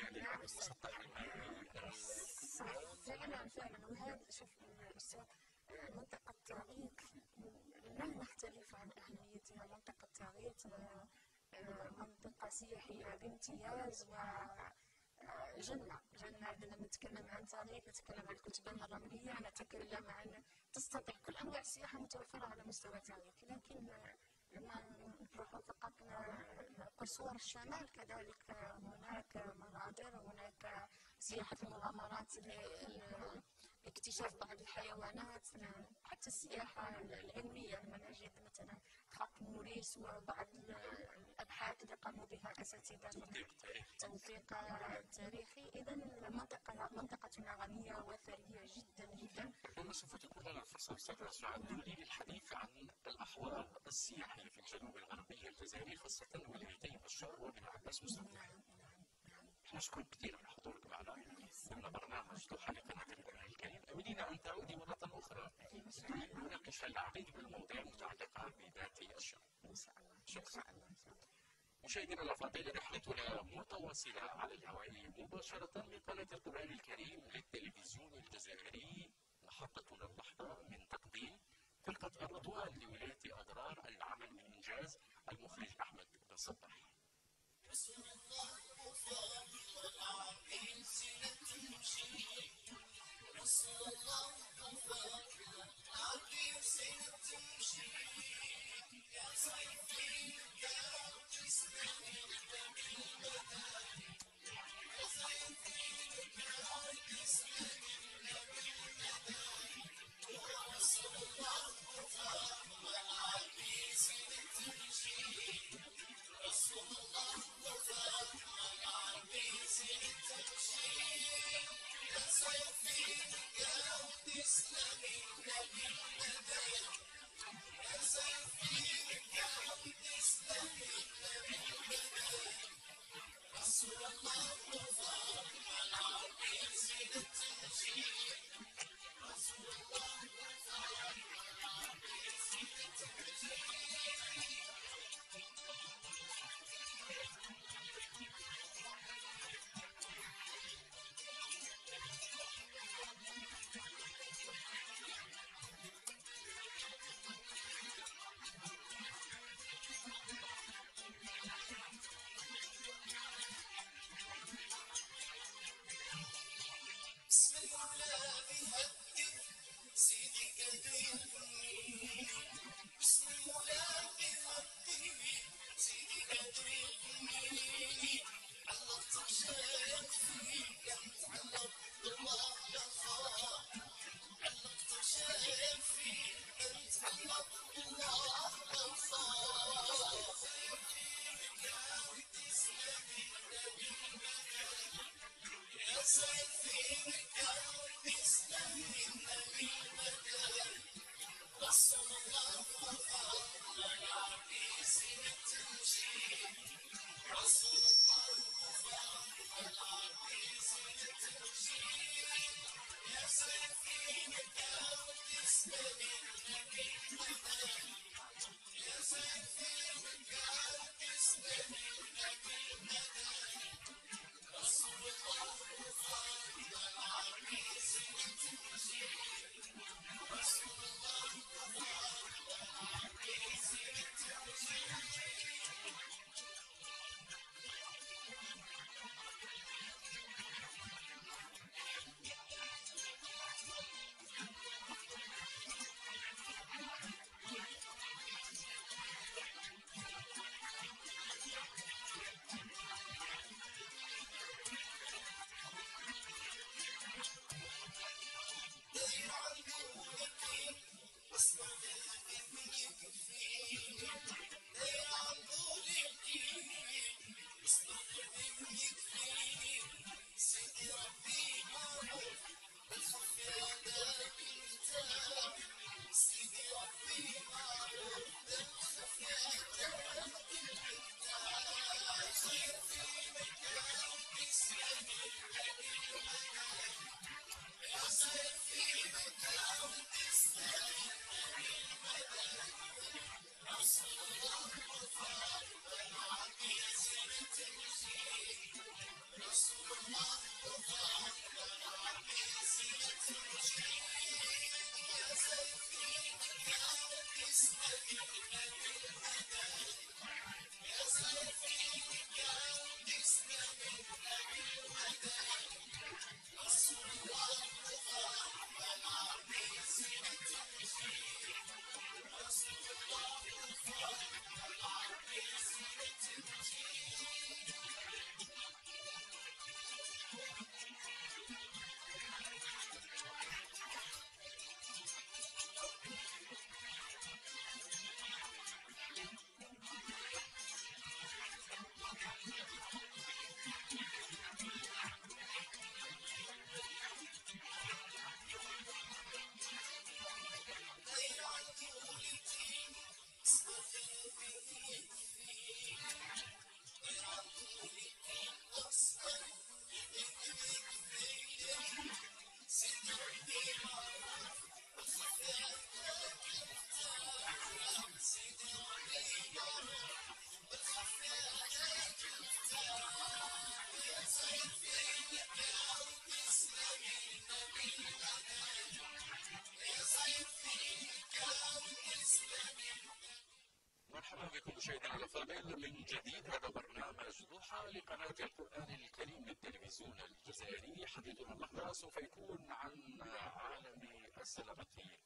فعلا وهذا شوف الأستاذ، منطقة تاريخ لا نختلف عن أهميتها. منطقة تاريخ منطقة سياحية بامتياز وجنة. عندما نتكلم عن تاريخ نتكلم عن الكتبان الرملية، نتكلم عن تستطيع كل أنواع السياحة متوفرة على مستوى تاريخ. لكن لما نروح فقط قصور الشمال كذلك هناك مناظر، هناك سياحة المغامرات، اكتشاف بعض الحيوانات، حتى السياحة العلمية لما نجد مثلا خط موريس وبعض الأبحاث اللي قاموا بها أساتذة التوثيق التاريخي. إذا منطقتنا غنية وثرية جدا. ربما سوف تكون لنا الفرصة أستاذ سعاد دولي للحديث عن الأحوال السياحية في الجنوب الغربي الجزائري، خاصة ولايتي بشار وبن عباس مستقبلا. نشكر كثيرا على حضورك معنا ضمن برنامج ضحى لقناة القرآن الكريم. أملينا أن تعودي مرة أخرى لنناقش العديد من المواضيع المتعلقة بذات الشأن. شكرا. مشاهدينا الأفاضل، رحلتنا متواصلة على الهواء مباشرة من قناة القرآن الكريم للتلفزيون الجزائري. محطتنا اللحظة من تقديم فرقة الرضوان لولاية أضرار، العمل من إنجاز المخرج أحمد بن صباح. مرحبا بكم مشاهدينا الافاضل من جديد. هذا برنامج ضحى لقناه القران الكريم للتلفزيون الجزائري. حديثنا اللحظه سوف يكون عن عالم السلامه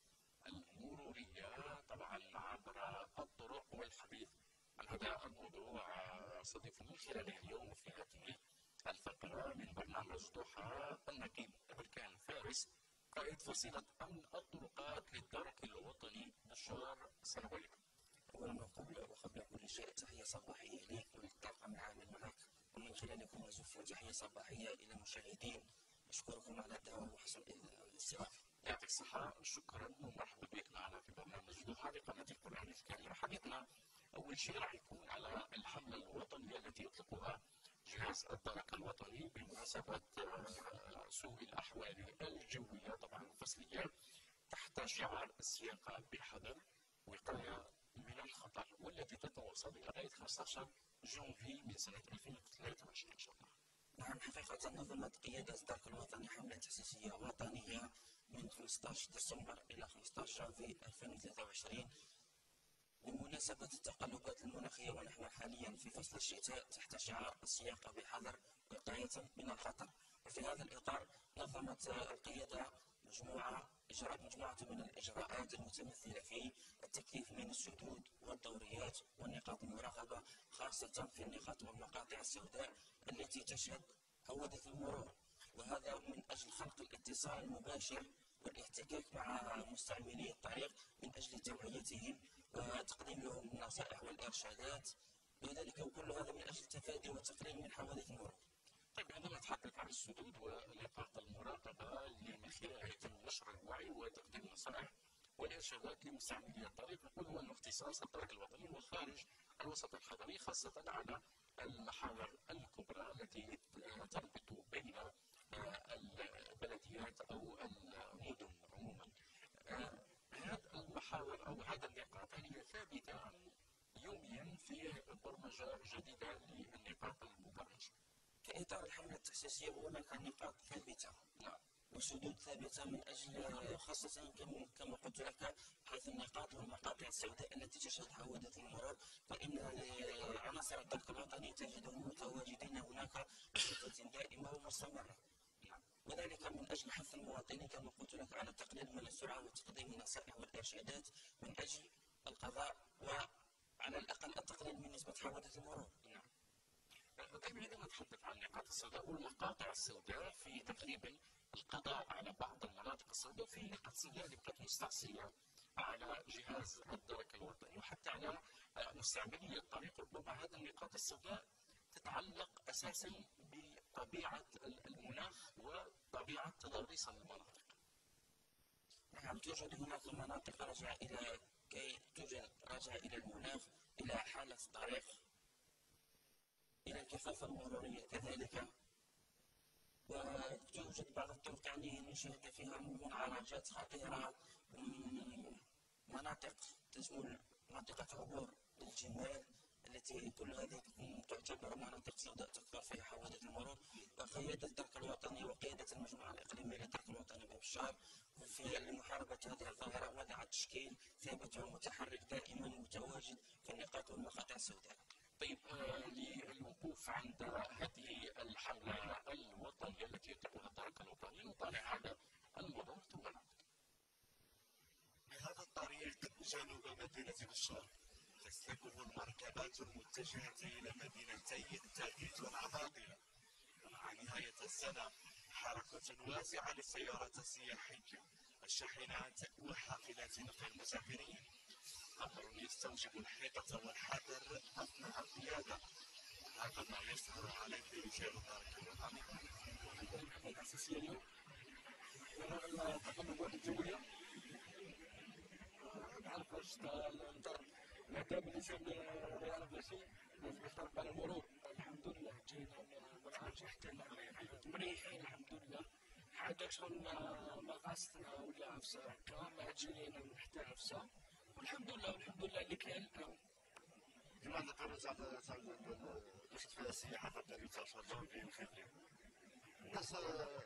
المروريه، طبعا عبر الطرق. والحديث عن هذا الموضوع استضيف من خلاله اليوم في هذه الفقره من برنامج ضحى النقيب بركان فارس، قائد فصيله امن الطرقات للدرك الوطني بشار السنويه. أولا وقبل كل شيء تحية صباحية ليك وللطاقم العامل معك، ومن خلالكم نزف تحية صباحية إلى المشاهدين. أشكركم على الدعوة وحسن الاستضافة. يعطيك الصحة، شكرا ومرحبا بك معنا في برنامج ضحى لقناة القرآن الكريم. حديثنا أول شيء راح يكون على الحملة الوطنية التي يطلقها جهاز الدرك الوطني بمناسبة سوء الأحوال الجوية طبعا الفصلية، تحت شعار السياقة بحذر وقاية من الخطر، والتي تتواصل لغاية 15 جانفي من سنة 2023 إن شاء الله. نعم، حقيقة نظمت قيادة الدرك الوطني حملة تحسيسية وطنية من 15 ديسمبر إلى 15 جانفي 2023 بمناسبة التقلبات المناخية، ونحن حاليا في فصل الشتاء تحت شعار السياقة بحذر وقاية من الخطر. وفي هذا الإطار نظمت القيادة إجراء مجموعة من الإجراءات المتمثلة في التكثيف من السدود والدوريات والنقاط المراقبة، خاصة في النقاط والمقاطع السوداء التي تشهد هودة المرور، وهذا من أجل خلق الاتصال المباشر والاحتكاك مع مستعملي الطريق من أجل توعيتهم وتقديم لهم النصائح والإرشادات، وذلك وكل هذا من أجل التفادي والتقليل من حوادث المرور. طيب، عندما نتحدث عن السدود ونقاط المراقبة اللي من خلالها يتم نشر الوعي وتقديم النصائح والإرشادات لمستعملي الطريق، نقول هو أنه اختصاص الدرك الوطني وخارج الوسط الحضري، خاصة على المحاور الكبرى التي تربط بين البلديات أو المدن عموما. هذه المحاور أو هذا النقاط هي ثابتة يوميا في برمجة جديدة للنقاط المبرمجة. في إطار الحملة التحسيسية هناك نقاط ثابتة وسدود ثابتة من أجل خاصة كما قلت لك حيث النقاط والمقاطع السوداء التي تشهد هودة المرور، فإن عناصر الدرك الوطني تجدهم متواجدين هناك بصفة دائمة ومستمرة، وذلك من أجل حث المواطنين كما قلت لك على التقليل من السرعة وتقديم النصائح والإرشادات من أجل القضاء وعلى الأقل التقليل من نسبة حوادث المرور. طيب، عندما نتحدث عن النقاط السوداء والمقاطع السوداء، في تقريبا القضاء على بعض المناطق السوداء، في نقاط سوداء اللي بقت مستعصية على جهاز الدرك الوطني وحتى على مستعملي الطريق. ربما هذه النقاط السوداء تتعلق أساسا بطبيعة المناخ وطبيعة تضاريس المناطق. نعم، توجد هناك مناطق راجعة إلى المناخ، إلى حالة الطريق، إلى الكثافة المرورية كذلك. وتوجد بعض الطرق يعني نشاهد فيها منعرجات خطيرة، مناطق تشمل منطقة عبور للجمال التي كل هذه تعتبر مناطق سوداء تكثر فيها حوادث المرور. وقيادة الدرك الوطني وقيادة المجموعة الإقليمية للدرك الوطني ببشار لمحاربة هذه الظاهرة وضعت تشكيل ثابت ومتحرك دائما متواجد في النقاط والمقاطع السوداء. طيب، للوقوف عند هذه الحملة الوطنية التي يطلقها الدرك الوطني نطالع هذا المرور ثم نعود. بهذا الطريق جنوب مدينة بشار تسلكه المركبات المتجهة إلى مدينتي تاغيت والعباقلة. ومع نهاية السنة حركة واسعة للسيارات السياحية، الشاحنات وحافلات نقل المسافرين، أمر يستوجب الحيطة والحذر أثناء القيادة. هذا ما يسهر عليه رجال الدرك الوطني. الأساسية اليوم وراء التقلبات الجوية، نعرف واش المطر ما دام الإنسان لا يعرف لا شيء لازم يختلط على المرور. الحمد لله جينا والعاجي حتى مريحين الحمد لله. حاجة شغل ما غاصتنا ولا عفسة هكا، ما جينا من حتى عفسة، والحمد لله اللي كان. لماذا قررت على نشط فيها السياحة في الدرب تاع شهر جانفي وفبراير؟ الناس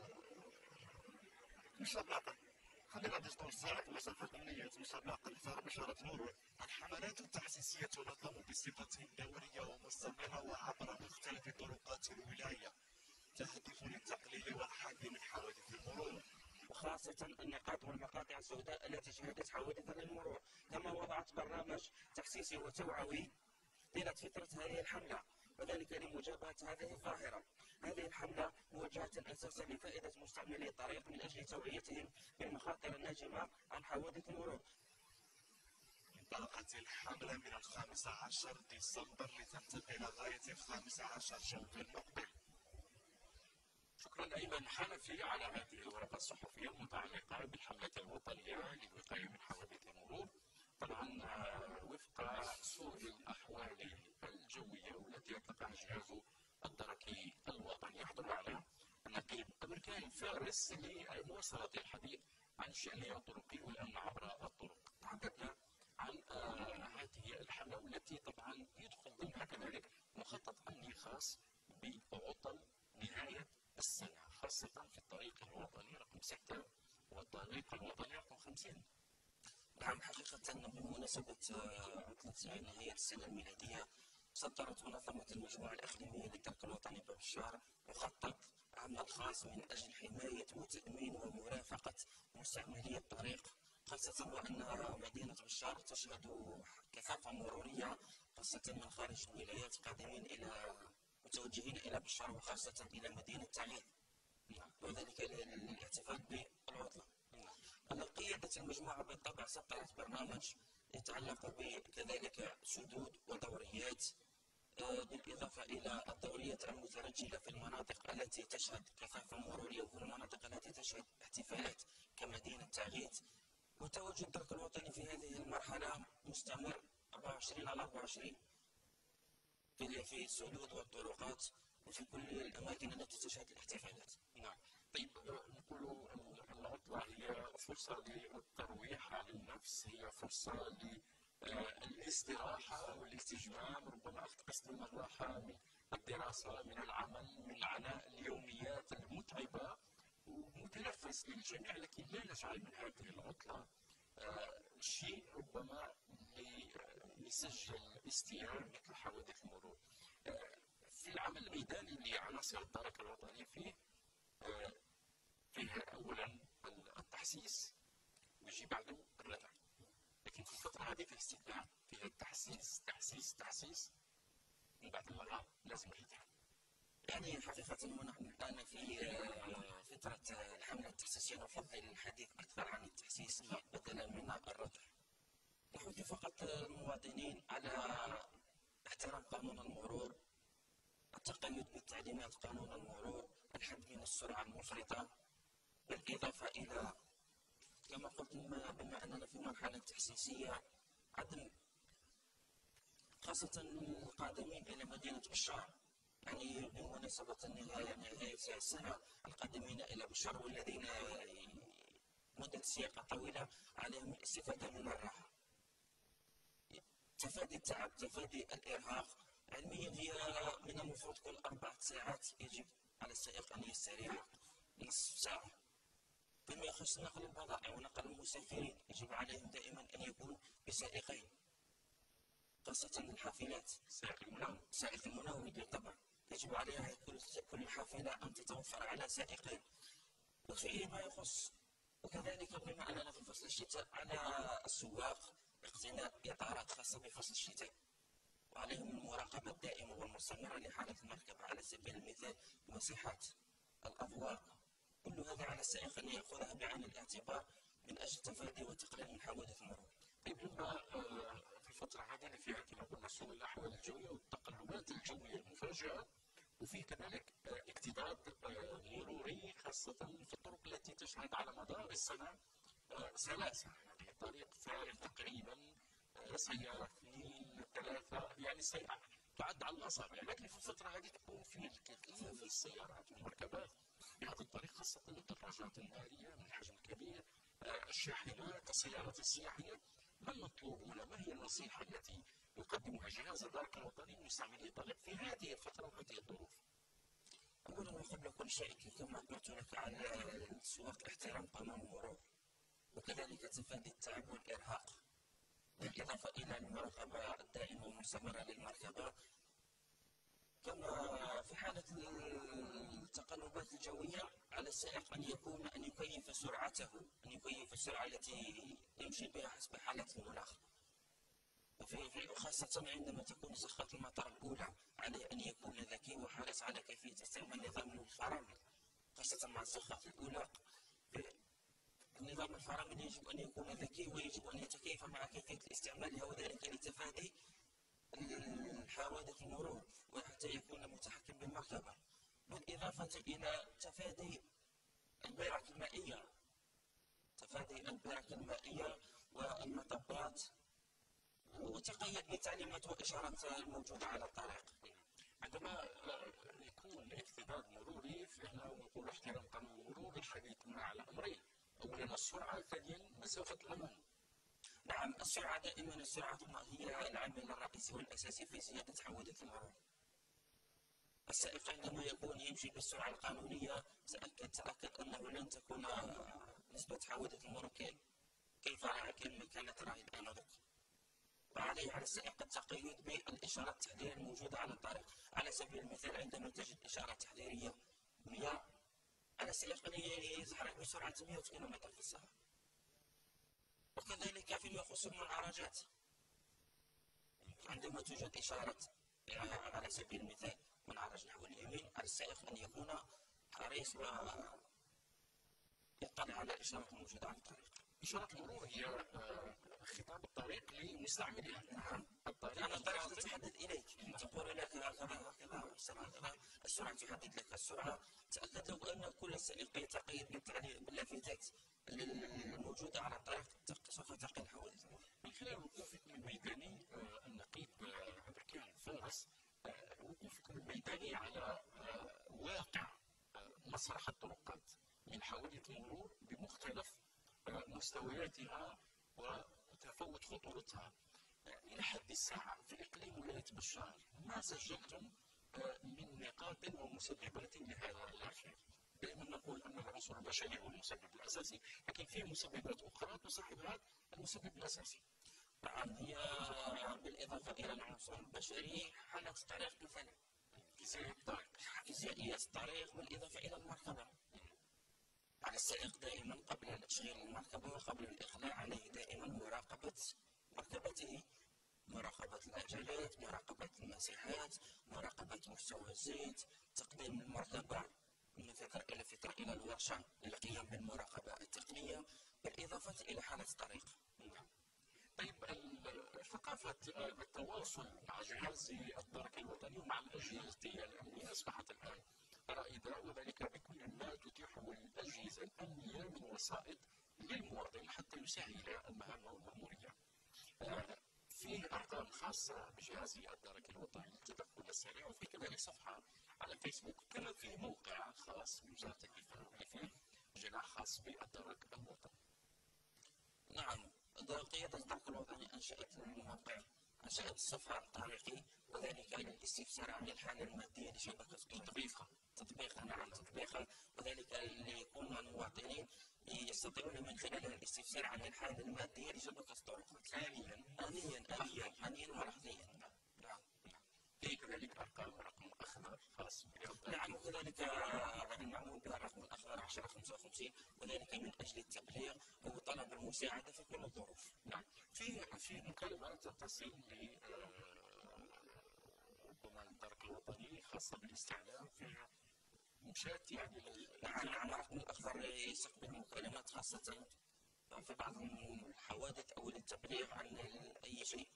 مش بالعقل، خلينا ديستونس ساعات مسافات أمنيات مش بالعقل، اختار بشارة مرور. الحملات التحسيسية تنظم بصفة دورية ومستمرة وعبر مختلف طرقات الولاية، تهدف للتقليل والحد من حوادث المرور، وخاصة النقاط والمقاطع السوداء التي شهدت حوادث للمرور. كما وضعت برنامج تحسيسي وتوعوي طيلة فترة هذه الحملة، وذلك لمجابهة هذه الظاهرة. هذه الحملة موجهة أساسا لفائدة مستعملي الطريق من أجل توعيتهم بالمخاطر الناجمة عن حوادث المرور. انطلقت الحملة من 15 ديسمبر لتنتقل غاية 15 جانفي المقبل. شكرا أيمن حنفي على هذه الورقة الصحفية المتعلقة بالحملة الوطنية للوقاية من حوادث المرور. طبعا وفق سوء الأحوال الجوية والتي يطلقها جهاز الدرك الوطني، يحضر على النقيب أمريكان فارس لمواصلة الحديث عن الشأن الطرقي والأمن عبر الطرق. تحدثنا عن هذه الحملة والتي طبعا يدخل ضمنها كذلك مخطط أمني خاص بعطل نهاية السنة، خاصة في الطريق الوطني رقم 6 والطريق الوطني رقم 50. نعم، حقيقة بمناسبة عطلة نهاية السنة الميلادية صدرت منظمة المجموعة الإقليمية للدرك الوطني ببشار مخطط عمل خاص من أجل حماية وتأمين ومرافقة مستعملي الطريق، خاصة وأن مدينة بشار تشهد كثافة مرورية خاصة من خارج الولايات قادمين متوجهين إلى بشار وخاصة إلى مدينة تاغيت، وذلك للاحتفال بالعطلة. قيادة المجموعة بالطبع سطرت برنامج يتعلق بكذلك سدود ودوريات، بالإضافة إلى الدوريات المترجلة في المناطق التي تشهد كثافة مرورية وفي المناطق التي تشهد احتفالات كمدينة تاغيت. وتواجد الدرك الوطني في هذه المرحلة مستمر 24/24 في السدود والطرقات وفي كل الأماكن التي تشهد الاحتفالات. نعم. طيب، نقول العطلة هي فرصة للترويح عن النفس، هي فرصة للاستراحة والاستجمام، ربما أخذ قسط من الراحة من الدراسة، من العمل، من عناء اليوميات المتعبة، ومتنفس للجميع. لكن لا نجعل من هذه العطلة شيء ربما يسجل استياء مثل حوادث المرور. في العمل الميداني لعناصر الدرك الوطني فيه أولا التحسيس ويجي بعده الردع، لكن في الفترة هذه في استثناء فيها التحسيس تحسيس تحسيس من بعد الغاء لازم الردع. يعني حقيقة ونحن الآن في فترة الحملة التحسيسية نفضل الحديث أكثر عن التحسيس بدلا من الردع. المواطنين على احترام قانون المرور، التقيد بالتعليمات قانون المرور، الحد من السرعة المفرطة، بالإضافة إلى كما قلت بما أننا في مرحلة تحسيسية، عدم خاصة القادمين إلى مدينة بشار، يعني بمناسبة نهاية السنة القادمين إلى بشار والذين مدة سياقة طويلة عليهم الاستفادة من الراحة، تفادي التعب، تفادي الإرهاق. علميا هي من المفروض كل 4 ساعات يجب على السائق أن يستريح نصف ساعة. فيما يخص نقل البضائع ونقل المسافرين يجب عليهم دائما أن يكون بسائقين، خاصة الحافلات. سائق المناوب بالطبع يجب عليها كل الحافلة أن تتوفر على سائقين. وفيما يخص وكذلك بما أننا في فصل الشتاء على السواق اقتناء إطارات خاصة بفصل الشتاء، وعليهم المراقبة الدائمة والمستمرة لحالة المركبة، على سبيل المثال مساحات الأضواء، كل هذا على السائق أن يأخذها بعين الاعتبار من أجل تفادي وتقليل من حوادث المرور. طيب لما في الفترة هذه فيها كما قلنا سوء الأحوال الجوية والتقلبات الجوية المفاجئة، وفي كذلك اكتظاظ مروري خاصة في الطرق التي تشهد على مدار السنة سلاسة، يعني الطريق فارغ تقريبا، سيارة 2 3 يعني السيارة تعد على الأصابع، لكن في الفترة هذه تكون في الكثير من السيارات والمركبات بهذا الطريق، خاصة الدراجات النارية من حجم كبير، الشاحنات، السيارات السياحية. ما المطلوب هنا؟ ما هي النصيحة التي يقدمها جهاز الدرك الوطني لمستعملي الطريق في هذه الفترة وهذه الظروف؟ أولا وقبل كل شيء كما قلت لك على السواق احترام قانون المرور، وكذلك تفادي التعب والإرهاق، بالإضافة إلى المراقبة الدائمة والمستمرة للمركبة. كما في حالة التقلبات الجوية على السائق أن يكيف سرعته، أن يكيف السرعة التي يمشي بها حسب حالة المناخ، وخاصة عندما تكون زخات المطر الأولى عليه أن يكون ذكي وحريص على كيفية استعمال نظام الفرامل، خاصة مع الزخات الأولى. نظام الفرامل يجب أن يكون ذكي ويجب أن يتكيف مع كيفية استعمالها، وذلك لتفادي حوادث المرور وحتى يكون متحكم بالمركبة، بالإضافة إلى تفادي البرك المائية والمطبات، وتقيد بالتعليمات والإشارات الموجودة على الطريق. عندما يكون اكتظاظ مروري فإحنا نقول احترام قانون المرور، الحديث هنا على أمرين، أولا السرعة، ثانيا مسافة الأمان. نعم، السرعة دائما، السرعة هي العامل الرئيسي والأساسي في زيادة حوادث المرور. السائق عندما يكون يمشي بالسرعة القانونية تأكد أنه لن تكون نسبة حوادث المرور كما كانت راهي آنذاك. وعليه على السائق التقيد بالإشارات التحذيرية الموجودة على الطريق، على سبيل المثال عندما تجد إشارة تحذيرية 100 على السائق أن يتحرك بسرعة 100 كم في الساعة. وكذلك فيما يخص المنعرجات، عندما توجد إشارة على سبيل المثال منعرج نحو اليمين، على السائق أن يكون حريص ويطلع على الإشارات الموجودة على الطريق. إشارة المرور هي خطاب الطريق لمستعملها. الطريق تتحدث إليك، تقول لك هكذا السرعة تحدد لك السرعة. تأكد لو أن كل سائق يتقيد باللافتات الموجودة على الطريق سوف تقل حوادث المرور. من خلال وقوفكم الميداني النقيب بركان فارس، وقوفكم الميداني على واقع مسرح الطرقات من حوادث المرور بمختلف مستوياتها وتفاوت خطورتها إلى حد الساعة في إقليم ولاية بشار، ما سجلتم من نقاط ومسببات لهذا الأخير؟ دائما نقول أن العنصر البشري هو المسبب الأساسي، لكن فيه مسببات أخرى تسبب هذا المسبب الأساسي. نعم، هي بالإضافة إلى العنصر البشري حالة الطريق مثلا، فيزيائيات الطريق، بالإضافة إلى المركبة. على السائق دائما قبل تشغيل المركبة وقبل الإقلاع عليه دائما مراقبة مركبته، مراقبة العجلات، مراقبة المساحات، مراقبة مستوى الزيت، تقديم المركبة من فترة إلى فترة إلى الورشة للقيام بالمراقبة التقنية، بالإضافة إلى حالة الطريق. طيب ثقافة التواصل مع جهاز الدرك الوطني ومع الأجهزة الأمنية أصبحت الآن رائدة، وذلك بكل ما تتيحه الأجهزة الأمنية من وسائط للمواطن حتى يسهل المهام المأمورية. في أرقام خاصة بجهاز الدرك الوطني للتدخل السريع، وفي كذلك صفحة على فيسبوك، كما في موقع خاص بوزارة الدفاع وفي جناح خاص بالدرك الوطني. نعم، قيادة الدرك الوطني أنشأت الموقع، أنشأت الصفحة الطريقي، وذلك للاستفسار عن الحالة المادية لشبكة تطبيقها، نعم تطبيقها، وذلك ليكون المواطنين يستطيعون من خلالها الاستفسار عن الحالة المادية لشبكة الطرق آنيا ولحظيا. نعم. في كذلك رقم أخضر خاص بالإعطاء. نعم، وكذلك المعمول بها الرقم الأخضر 1055، وذلك من أجل التبليغ أو طلب المساعدة في كل الظروف. نعم. في مكالمات تصل ربما الدرك الوطني خاصة بالاستعلام في مشات يعني نعم، الرقم الأخضر يستقبل مكالمات خاصة في بعض الحوادث أو للتبليغ عن أي شيء،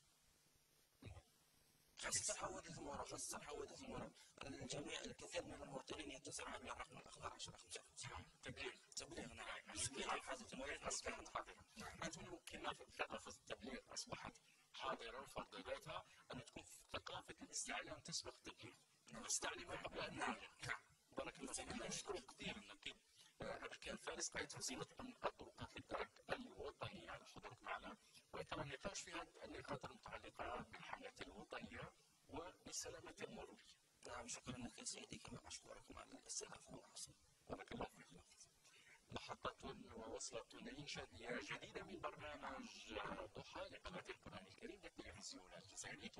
خاصة حوادث المرور. الكثير من المواطنين يتصل على الرقم الأخضر 1055. تبليغ نعم، حادث المرور أصبحت حاضرة. نظن كما ثقافة التبليغ أصبحت حاضرة وفرض ذاتها، أن تكون ثقافة الاستعلام تسبق التبليغ. نستعلم قبل أن نعلم. بارك الله فيك. نشكر كثير النقيب أركان فارس قائد وزيرة أمن الطرقات للدرك الوطني على حضورك معنا، وإطار النقاش في هذه النقاط المتعلقة بالحملة الوطنية وبالسلامة المرورية. نعم، شكرا لك يا سيدي، كما أشكركم على الاستضافة والحسن. بارك الله فيك. محطة ووصلة إنشادية جديدة من برنامج ضحى لقناة القرآن الكريم للتلفزيون الجزائري.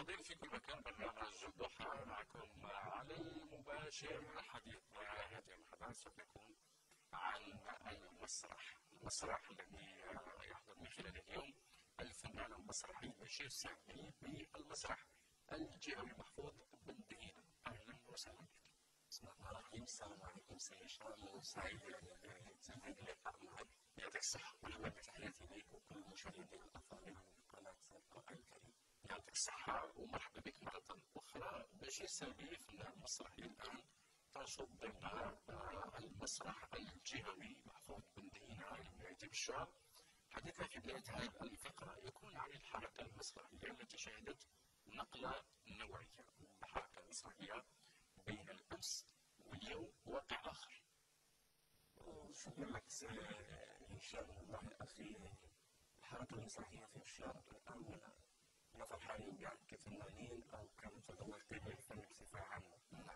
مشاهدين في كل مكان، برنامج الضحى معكم على المباشر. الحديث هذه اللحظات سوف يكون عن المسرح الذي يحضر من خلال اليوم الفنان المسرحي بشير سامي بالمسرح الجهوي محفوظ بن دهينة. أهلا وسهلا بك. بسم الله الرحمن الرحيم. السلام عليكم سي هشام، وسعيد بتجديد اللقاء معك. يعطيك الصحة. مرحبا، تحياتي ليك وكل المشاهدين الأفاضل من قناة القرآن الكريم. يعطيك الصحة ومرحبا بك مرة أخرى. بشير سامي فنان مسرحي الآن تنشط ضمن المسرح الجهوي محفوظ بن دهينة لولاية بالشعب. حديثنا في بداية هذه الفقرة يكون عن الحركة المسرحية التي شهدت نقلة نوعية. الحركة المسرحية بين الأمس واليوم واقع آخر. شكرا لك هشام. والله أخي، الحركة المسرحية في الشارع الآن أنا فرحانين بها كفنانين أو كمتذوقين للفن بصفة عامة.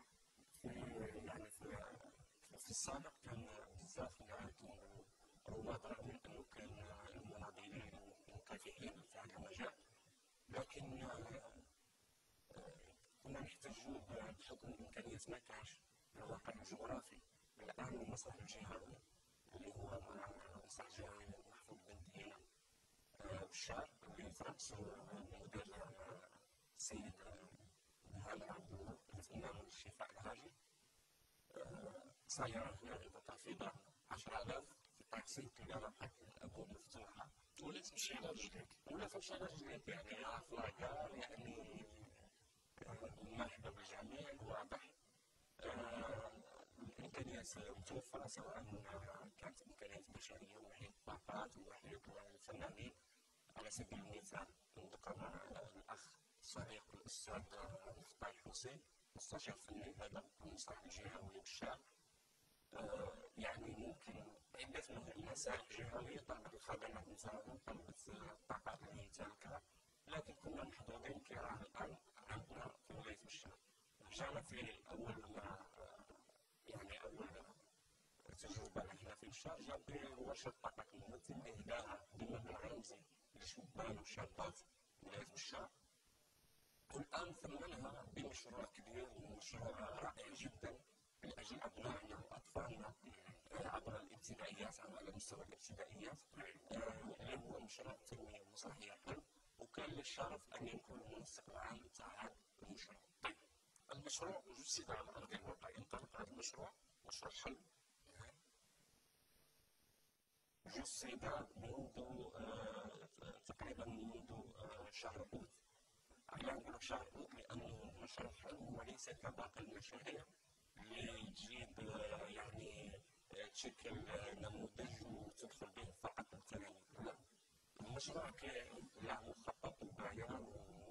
في السابق كان بزاف من رواد، رغم أنه كان المناضلين والمكافحين في هذا المجال، لكن كنا نحتاجوا بحكم الإمكانيات ما كانش الواقع الجغرافي. الآن المسرح الجهوي اللي هو مسرح جهوي محفوظ بن دهينة بالشعر اللي ترأسه المدير السيد هاني عبد الفنان الشفاء الهاجي، صاير هنا إضافة في ضرب 10,000 في تاكسي تلقى الأبواب مفتوحة ولا تمشي على رجليك يعني أفلاقار، يعني مرحبا بالجميع. واضح الإمكانيات متوفرة، سواء كانت إمكانيات بشرية من ناحية الطاقات ومن ناحية الفنانين. على سبيل المثال نذكر الأخ الصديق الأستاذ مختار حسين، مستشار فني هذا المسرح الجهوي بالشعب. يعني ممكن عدة مسائل جهوية طلبت الخدمات نتاعهم، طلبت الطاقات اللي تملكها، لكن كنا محظوظين كراه الآن عندنا في ولاية بالشعب. رجعنا في أول تجربة لنا في الشارع، جاب ورشة طاقة الممثل اللي هداها بمبلغ رمزي لشبان وشابات ولاية بالشعب، والآن ثمنها بمشروع كبير ومشروع رائع جدا من أجل أبنائنا وأطفالنا عبر الابتدائيات، على مستوى الابتدائيات، اللي هو مشروع التنمية المسرحية الآن، وكان للشرف أن يكون المنسق العام تاع هذا المشروع. طيب، المشروع جسد على أرض الواقع. انطلق هذا المشروع، مشروع حلم، جسد منذ تقريبا منذ شهر أوت. أنا أقول شهر أوت لأنه مشروع حلم وليس كباقي المشاريع اللي تجيب يعني تشكل نموذج وتدخل به فقط التلاميذ. لا، المشروع له مخطط وبيان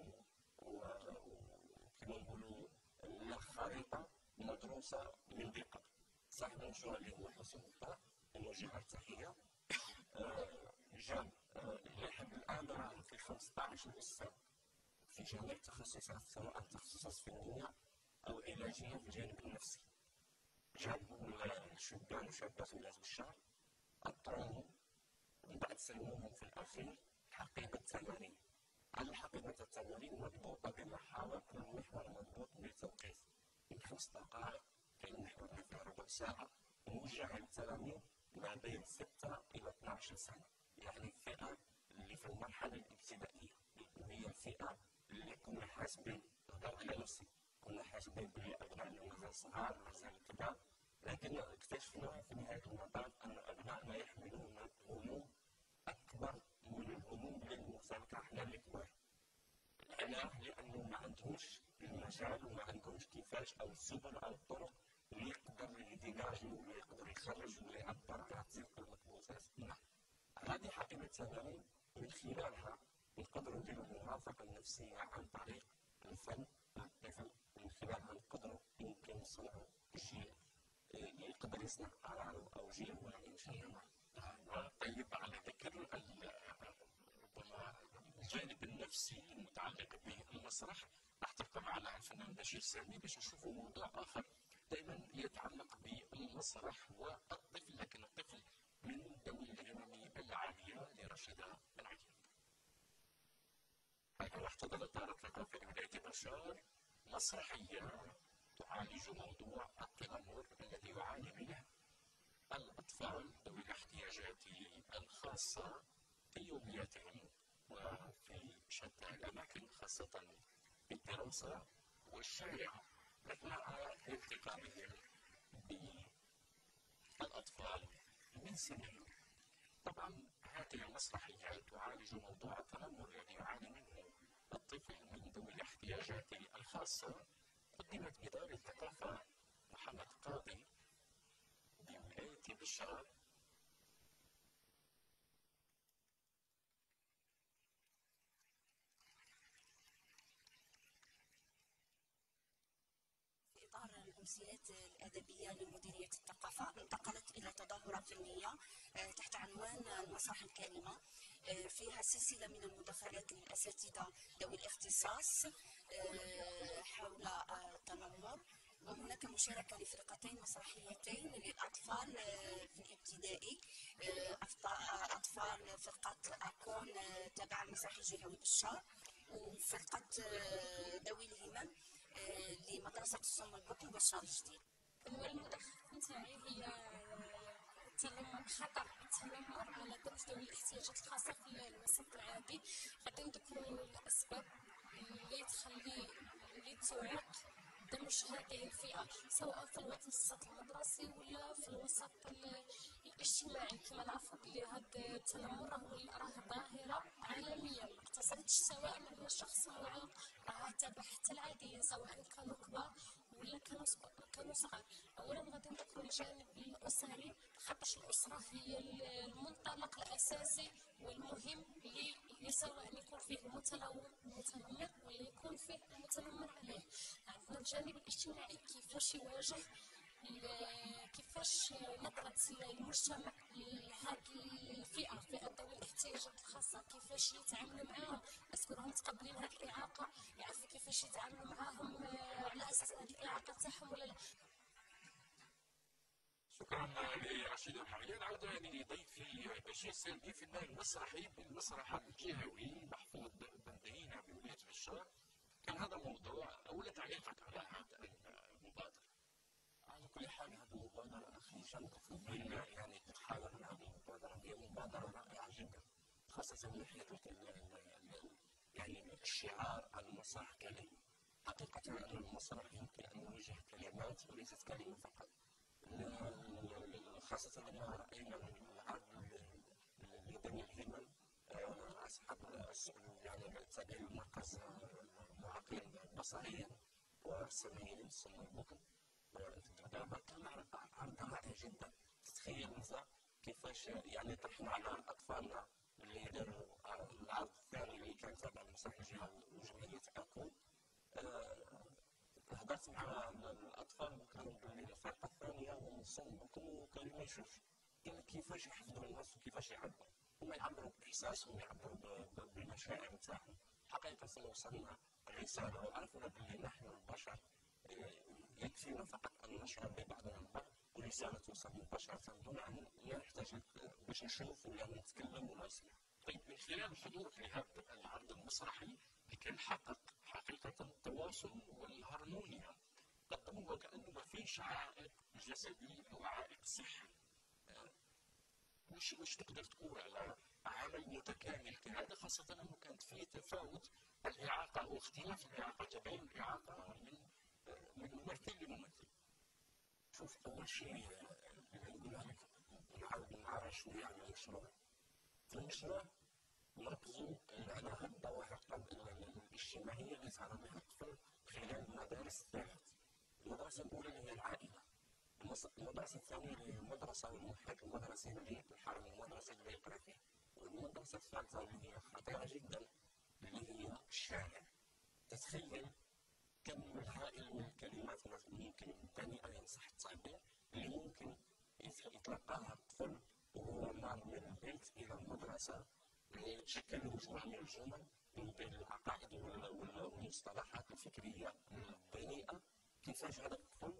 وكما نقولوا له خريطة مدروسة من دقة. صاحب المشروع اللي هو حسين الطاق، نوجه التحية، جاب لحد الآن راه في 15 أستاذ في جميع التخصصات، سواء تخصصات فنية أو علاجية في الجانب النفسي. جابوا الشبان وشابات ولاية بالشعب، أطروهم، ومن بعد سلموهم في الأخير حقيبة تمارين. هذه حقيبة التمارين مضبوطة بمحاور، كل محور مضبوط بالتوقيت من 5 دقائق، كاين محور فيه ربع ساعة، موجه للتلاميذ ما بين 6 إلى 12 سنة، يعني الفئة اللي في المرحلة الابتدائية، وهي الفئة اللي كنا حاسبين غير على نفسي، كنا حاسبين بلي أبنائنا مازال صغار مازال كبار، لكن اكتشفنا في نهاية المطاف أن أبنائنا يحملون هموم أكبر من الهموم اللي مختلفة حنا اللي كبار. علاه؟ لأنه ما عندهمش المجال وما عندهمش كيفاش أو السبل أو الطرق اللي يقدر يديناجي ولا يقدر يخرج ولا يعبر على تلك المكبوسات. هذه حقيبة تمارين من خلالها نقدروا نديروا المرافقة النفسية عن طريق الفن للطفل، من خلالها نقدروا يمكن نصنعوا جيل يقدر يصنع قراره أو جيل واعي إن شاء الله. طيب، على ذكر ربما الجانب النفسي المتعلق بالمسرح، راح تبقى معنا الفنان بشير سامي باش نشوفوا موضوع آخر دائما يتعلق بالمسرح والطفل، لكن الطفل من ذوي الهمم العالية لرشيدة بن عياد. حيث احتضنت دار الثقافة لولاية بشار مسرحية تعالج موضوع التنمر الذي يعاني منه الأطفال ذوي الاحتياجات الخاصة في يومياتهم وفي شتى الأماكن، خاصة في الدراسة والشارع، أثناء التقائهم بالأطفال من سنهم. طبعا هذه المسرحية تعالج موضوع التنمر الذي يعاني منه الطفل من ذوي الاحتياجات الخاصة. قدمت بدار الثقافة محمد قاضي بولاية بشار. في إطار الأمسيات الأدبية لمديرية الثقافة انتقلت إلى تظاهرة فنية تحت عنوان المسرح الكلمة، فيها سلسلة من المداخلات للأساتذة ذوي الاختصاص حول التنمر، وهناك مشاركة لفرقتين مسرحيتين للأطفال في الابتدائي، أطفال فرقة أكون تبع المسرح الجهوي بالشار، وفرقة ذوي الهمم لمدرسة الصم البكم بالشار الجديد. المداخلة نتاعي هي خطر التنمر على ذوي الاحتياجات الخاصة في الوسط العادي. غادي نذكروا الأسباب اللي تعيق دمج هذه الفئة سواء في الوسط المدرسي ولا في الوسط الاجتماعي. كما نعرفوا بلي هذا التنمر راه ظاهرة عالمية ما اقتصرتش سواء من شخص معين، راه تابع حتى العاديين سواء كانوا كبار ولا كانوا صغار. اولا غادي نذكروا الجانب الاسري، خاطرش الاسره هي المنطلق الاساسي والمهم اللي سواء يكون فيه المتنمر ولا يكون فيه المتنمر عليه. عندنا الجانب الاجتماعي، كيفاش يواجه كيفاش نظرة المجتمع لهذه الفئة، فئة ذوي الاحتياجات الخاصة، كيفاش يتعاملوا معاهم، اسكو متقبلين هذه الإعاقة، يعرفوا كيفاش يتعاملوا معاهم على أساس هذه الإعاقة تاعهم ولا لا. شكرا لرشيدة معين. عودة لضيفي بشير سالمي، فنان مسرحي بالمسرح الجهوي محفوظ بن دهينة بولاية بشار. كان هذا الموضوع أول تعليقك على هذا المبادرة؟ على كل حال هذه المبادرة أخي شنقف يعني تتحاور من هذه المبادرة، هي مبادرة رائعة جدا، خاصة من ناحية يعني الشعار المسرح كلمة. حقيقة أن المسرح يمكن أن يوجه كلمات وليست كلمة فقط، خاصة لما رأينا العرض لذوي الهمم أصحاب يعني تابع المركز المعاقين بصريا والسمعيين الصم البكم دابا، كان عرض رائع جدا. تتخيل انت كيفاش يعني طرحنا على اطفالنا اللي يديروا العرض الثاني اللي كان تابع المسرح الجهوي وجمعية أكون. هضرت مع الأطفال وكانوا يقولوا لي الفرقة الثانية هم الصم بكم وكانوا ما يشوفش، قال لك كيفاش يحفظوا الناس وكيفاش يعبروا، هما يعبروا بإحساسهم، يعبروا بالمشاعر نتاعهم. حقيقة وصلنا الرسالة وعرفنا بلي نحن البشر يكفينا فقط أن نشعر ببعضنا البعض ورسالة توصل مباشرة دون أن لا نحتاج باش نشوف ولا نتكلم ولا نسمع. طيب، من خلال حضورك لهذا العرض المسرحي كان حقق حقيقة التواصل والهرمونيا، قدموا وكأنه ما فيش عائق جسدي أو عائق صحي. وش تقدر تقول على عمل متكامل كهذا، خاصة أنه كانت فيه تفاوت الإعاقة أو اختلاف الإعاقة، تباين الإعاقة من ممثل لممثل؟ شوف، أول شيء نقولها لك نعاود نعرج شوية على المشروع. المشروع مركزوا على هذه الظواهر الاجتماعية اللي تعرض لها الطفل خلال المدارس الثلاث. المدرسة الأولى اللي هي العائلة، المدرسة الثانية اللي هي المدرسة والمحيط المدرسي اللي الحرم المدرسي اللي يقرأ فيه، والمدرسة الثالثة اللي هي خطيرة جدا اللي هي الشارع. تتخيل كم الهائل من الكلمات ممكن الدنيئة إن صح التعبير اللي ممكن يتلقاها الطفل وهو مار من البيت إلى المدرسة، يتشكل مجموعة من الجمل من بين العقائد والمصطلحات الفكرية الدنيئة. كيفاش هذا الطفل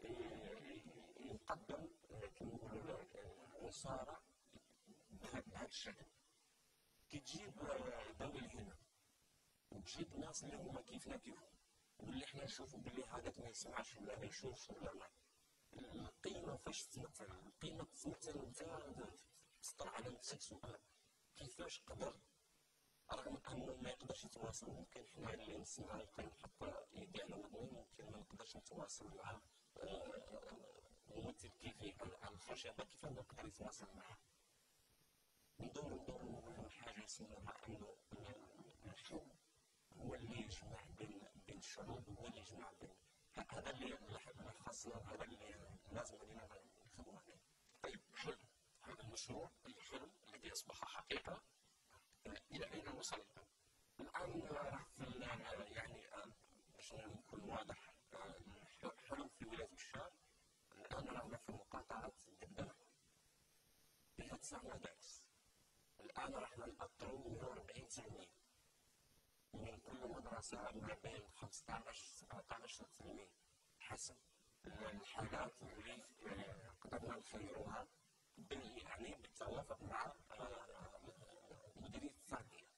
يقدم كما نقولوا مصارع بهذا الشكل. كي تجيب ذوي الهمم وتجيب ناس اللي هما كيفنا كيفهم واللي حنا نشوفوا باللي هذاك ما يسمعش ولا ما يشوفش ولا ما. القيمه فاش تمثل؟ القيمه تمثل انت تسطر على نفسك سؤال كيفاش قدر رغم انه ما يقدرش يتواصل. ممكن حنا اللي نسمع يمكن نحط يدي على ودني ممكن ما نقدرش نتواصل مع ممثل كيفي على الخشبه كيف نقدر يتواصل معاه. ندور نقول حاجه اسمها انه الحب هو اللي يجمع بين الشعوب، هو اللي يجمع بين هذا اللي خاصنا، هذا اللي لازم علينا نخدموا عليه. طيب حلم هذا المشروع، الحلم الذي اصبح حقيقه، الى اين وصل الان؟ الان راح في يعني باش نكون واضح الحلم في ولايه بشار الان رانا في مقاطعه دبدبه فيها 9 مدارس. الان راح نأطروا 140 تلميذ من كل مدرسه ما بين 15 17 تلميذ حسب الحالات اللي قدرنا نخيروها يعني بالتوافق مع مديريه التربيه.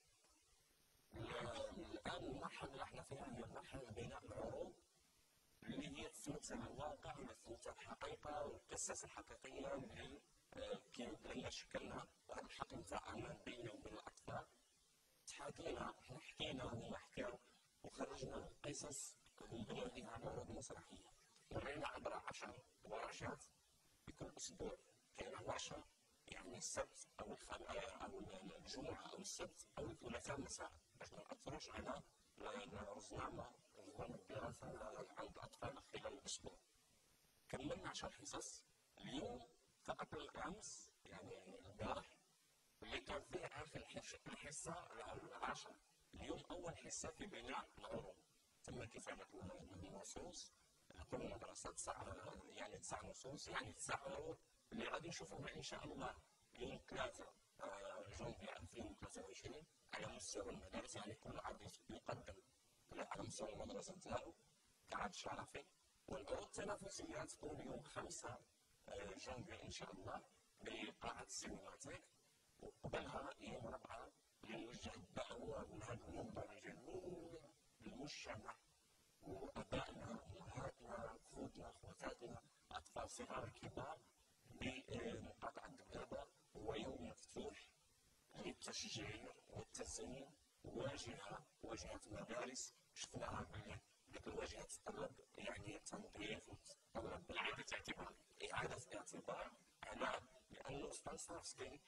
الان المرحله اللي احنا فيها هي مرحله بناء العروض اللي هي تمثل الواقع وتمثل الحقيقه والقصص الحقيقيه اللي شكلنا واحد الحقل تاع امان بيننا وبين الاطفال. حكينا هما حكاو وخرجنا قصص وبنوا عليها عروض مسرحيه. مرينا عبر 10 ورشات بكل اسبوع كاينه ورشه يعني السبت او الجمعه او السبت او الثلاثاء مساء باش ما ناثروش على رزنامه الدراسه عند الاطفال خلال الاسبوع. كملنا 10 حصص. اليوم فقط الامس يعني البارح اللي كان فيه اخر الحصه العاشره. اليوم اول حصه في بناء العروض تم كتابه النصوص كل مدرسه 9 نصوص يعني 9 عروض اللي غادي نشوفوها ان شاء الله يوم 3 جونفي 2023 على مستوى المدارس. يعني كل عرض يقدم على مستوى المدرسه ديالو كعرض شرفي. والعروض التنافسيه تكون يوم 5 جونفي ان شاء الله بقاعه السينماتيك، وقبلها يوم 4 لنوجه الدعوه من هذا المنبر جميل للمجتمع وابائنا امهاتنا خوتنا اخواتاتنا اطفال صغار كبار بمقاطعه دبدبه. هو يوم مفتوح للتشجيع والتزيين. واجهه مدارس شفناها باللي ديك الواجهه تتطلب يعني تنظيف وتتطلب اعاده اعتبار على لانه ستانسلافسكي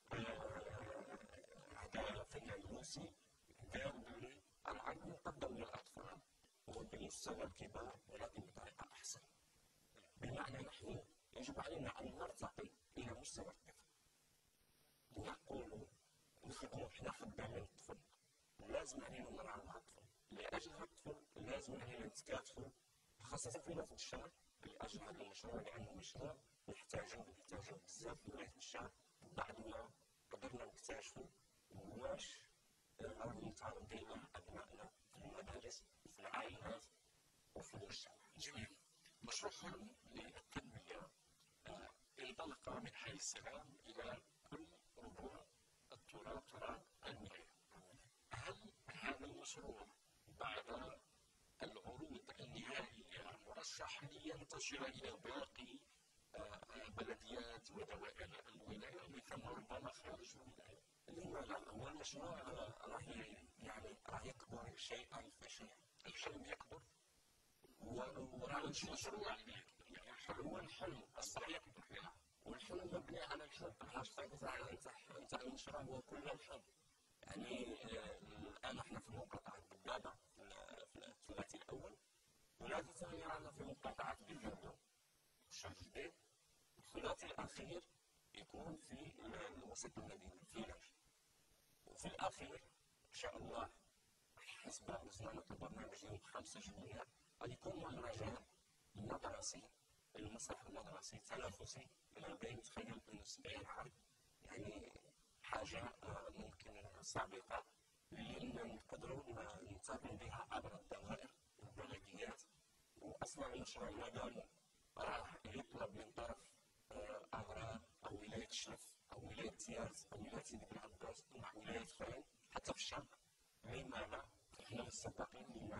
هذا فنان روسي قال باللي العرض مقدم للاطفال هو بمستوى الكبار ولكن بطريقه احسن. بمعنى نحن يجب علينا ان نرتقي الى مستوى الطفل. نقول نخدموا حنا خدامين الطفل، لازم علينا نراعوا الطفل. لاجل هذا الطفل لازم علينا نتكاتفوا خاصه في ولايه الشام لاجل هذا المشروع، لانه مشروع نحتاجوه بزاف في ولايه الشام. بعد ما قدرنا نكتشفوا واش راهم متعرضين له ابنائنا في المدارس وفي العائلات وفي المجتمع. جميل. مشروع حلم للتنميه انطلق من حي السلام الى كل ربوع التراث المائي. هل هذا المشروع بعد العروض النهائيه مرشح لينتشر الى باقي بلديات ودوائر الولايه ومن ربما خارج الولايه؟ لما لا؟ هو المشروع راح يكبر شيئا فشيئا. الحلم يكبر وراه مشروع يعني هو الحلم اصبح يكبر. والحلم مبني على الحب. الهاشتاج تاع المشروع هو كل الحب. يعني الان احنا في مقاطعه دبدبه في الثلاثي الاول، والثلاثي الثاني رانا في مقاطعه بيفردو الشهر الجديد. الثلاثي الاخير يكون في وسط المدينه في لاج. وفي الاخير ان شاء الله حسب رزنامه البرنامج يوم 5 جويلية غادي يكون مهرجان مدرسي المسرح المدرسي تنافسي ما بين تخيل 72 عرض. يعني حاجه ممكن سابقه اللي نقدروا نتابعوا بها عبر الدوائر والبلديات. واصلا المشروع مادام راه يطلب من طرف اغراب او ولايه شلف او ولايه تياز او ولايه سيدي بن مع ولايه اخرين حتى في الشرق، لما لا؟ احنا مستبقين لما لا؟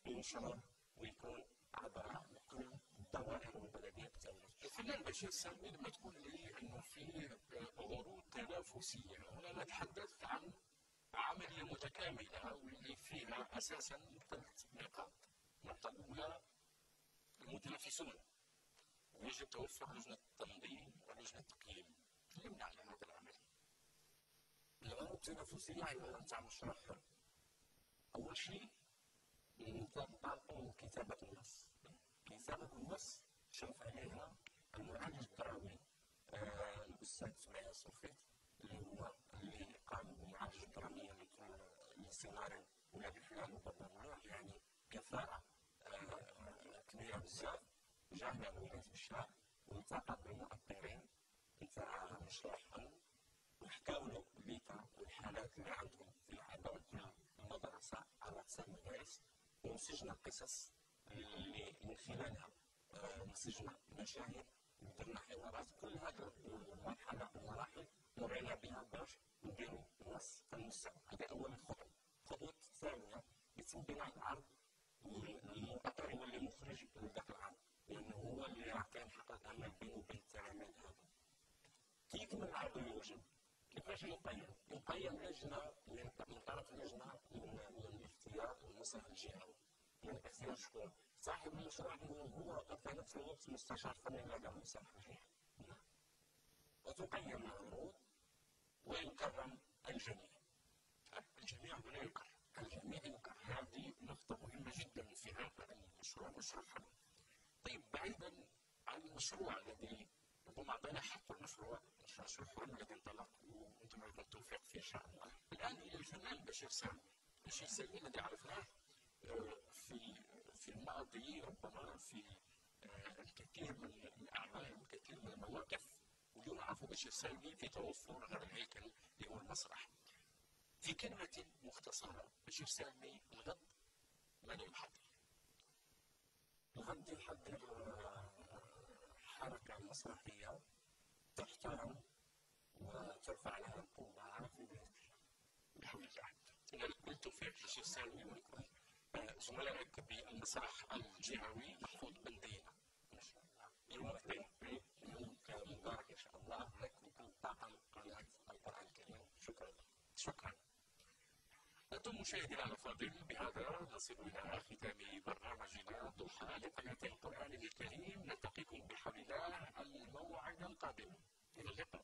ينشر ويكون عبر كل الدوائر والبلديات بتاعتنا. الفنان بشير سامي لما تقول لي انه في عروض تنافسيه، هنا نتحدث عن عمليه متكامله واللي فيها اساسا 3 نقاط. النقطه الاولى المتنافسون، ويجب توفر لجنه تنظيم ولجنه تقييم. كلمنا على هذا العمل. العروض التنافسيه عندما نشرح اول شيء ننطلقوا من كتابه النص. كتابه النص شرف عليها المعالج الدرامي الاستاذ اسماعيل الصوفي اللي قام بالمعالجه الدراميه لسيناريو ولاد الحلال وبابا الروح، يعني كفاءه كبيره بزاف. جا هنا لولاية الشام والتقى بالمؤطرين نتاع مشروعهم وحكاو له الليطه والحالات اللي عندهم في اعضاء كل مدرسه على اقسام المدارس، ونسجنا قصص اللي من خلالها نسجنا مشاهد ودرنا حوارات. كل هذه المراحل مرينا بها باش نديروا نص المستوى. هذه اول خطوه. الخطوه الثانيه يتم بناء العرض للمؤطر يولي مخرج لذاك العرض، لانه هو اللي راه كاين حق الامل بينه وبين التلاميذ هذا. كي يكمل العرض الواجب كيفاش يقيم؟ يقيم لجنه من طرف لجنه من الاختيار المسرح الجهوي. من اختيار شكون؟ صاحب المشروع هو في نفس الوقت مستشار فني لدى المسرح الجهوي. وتقيم العروض ويكرم الجميع. الجميع ولا يكرم؟ الجميع يكرم. هذه نقطة مهمة جدا في هذا المشروع مشروعنا. طيب بعيدا عن المشروع الذي ربما أعطينا حق المشروع الذي انطلق وأنتم لكم التوفيق فيه إن شاء الله. الآن إلى الفنان بشير سامي. بشير سامي الذي عرفناه في الماضي ربما في الكثير من الأعمال والكثير من المواقف، واليوم نعرف بشير سامي في توفر هذا الهيكل اللي هو المسرح. في كلمة مختصرة بشير سامي الغد ماذا يحضر؟ الغد يحضر حركة مسرحية تحترم وترفع لها القبعة في بلاد بحول الله. إذا بالتوفيق بشير سامي ولكم زملائك بالمسرح الجهوي محفوظ بندينا. إن شاء الله. يوم مبارك إن شاء الله لك وكل طاقم قناة القرآن الكريم. شكرا. شكرا. أنتم مشاهدينا الأفاضل، بهذا نصل إلى ختام برنامجنا ضحى لقناة القرآن الكريم. نلتقيكم بحول الله الموعد القادم. إلى اللقاء.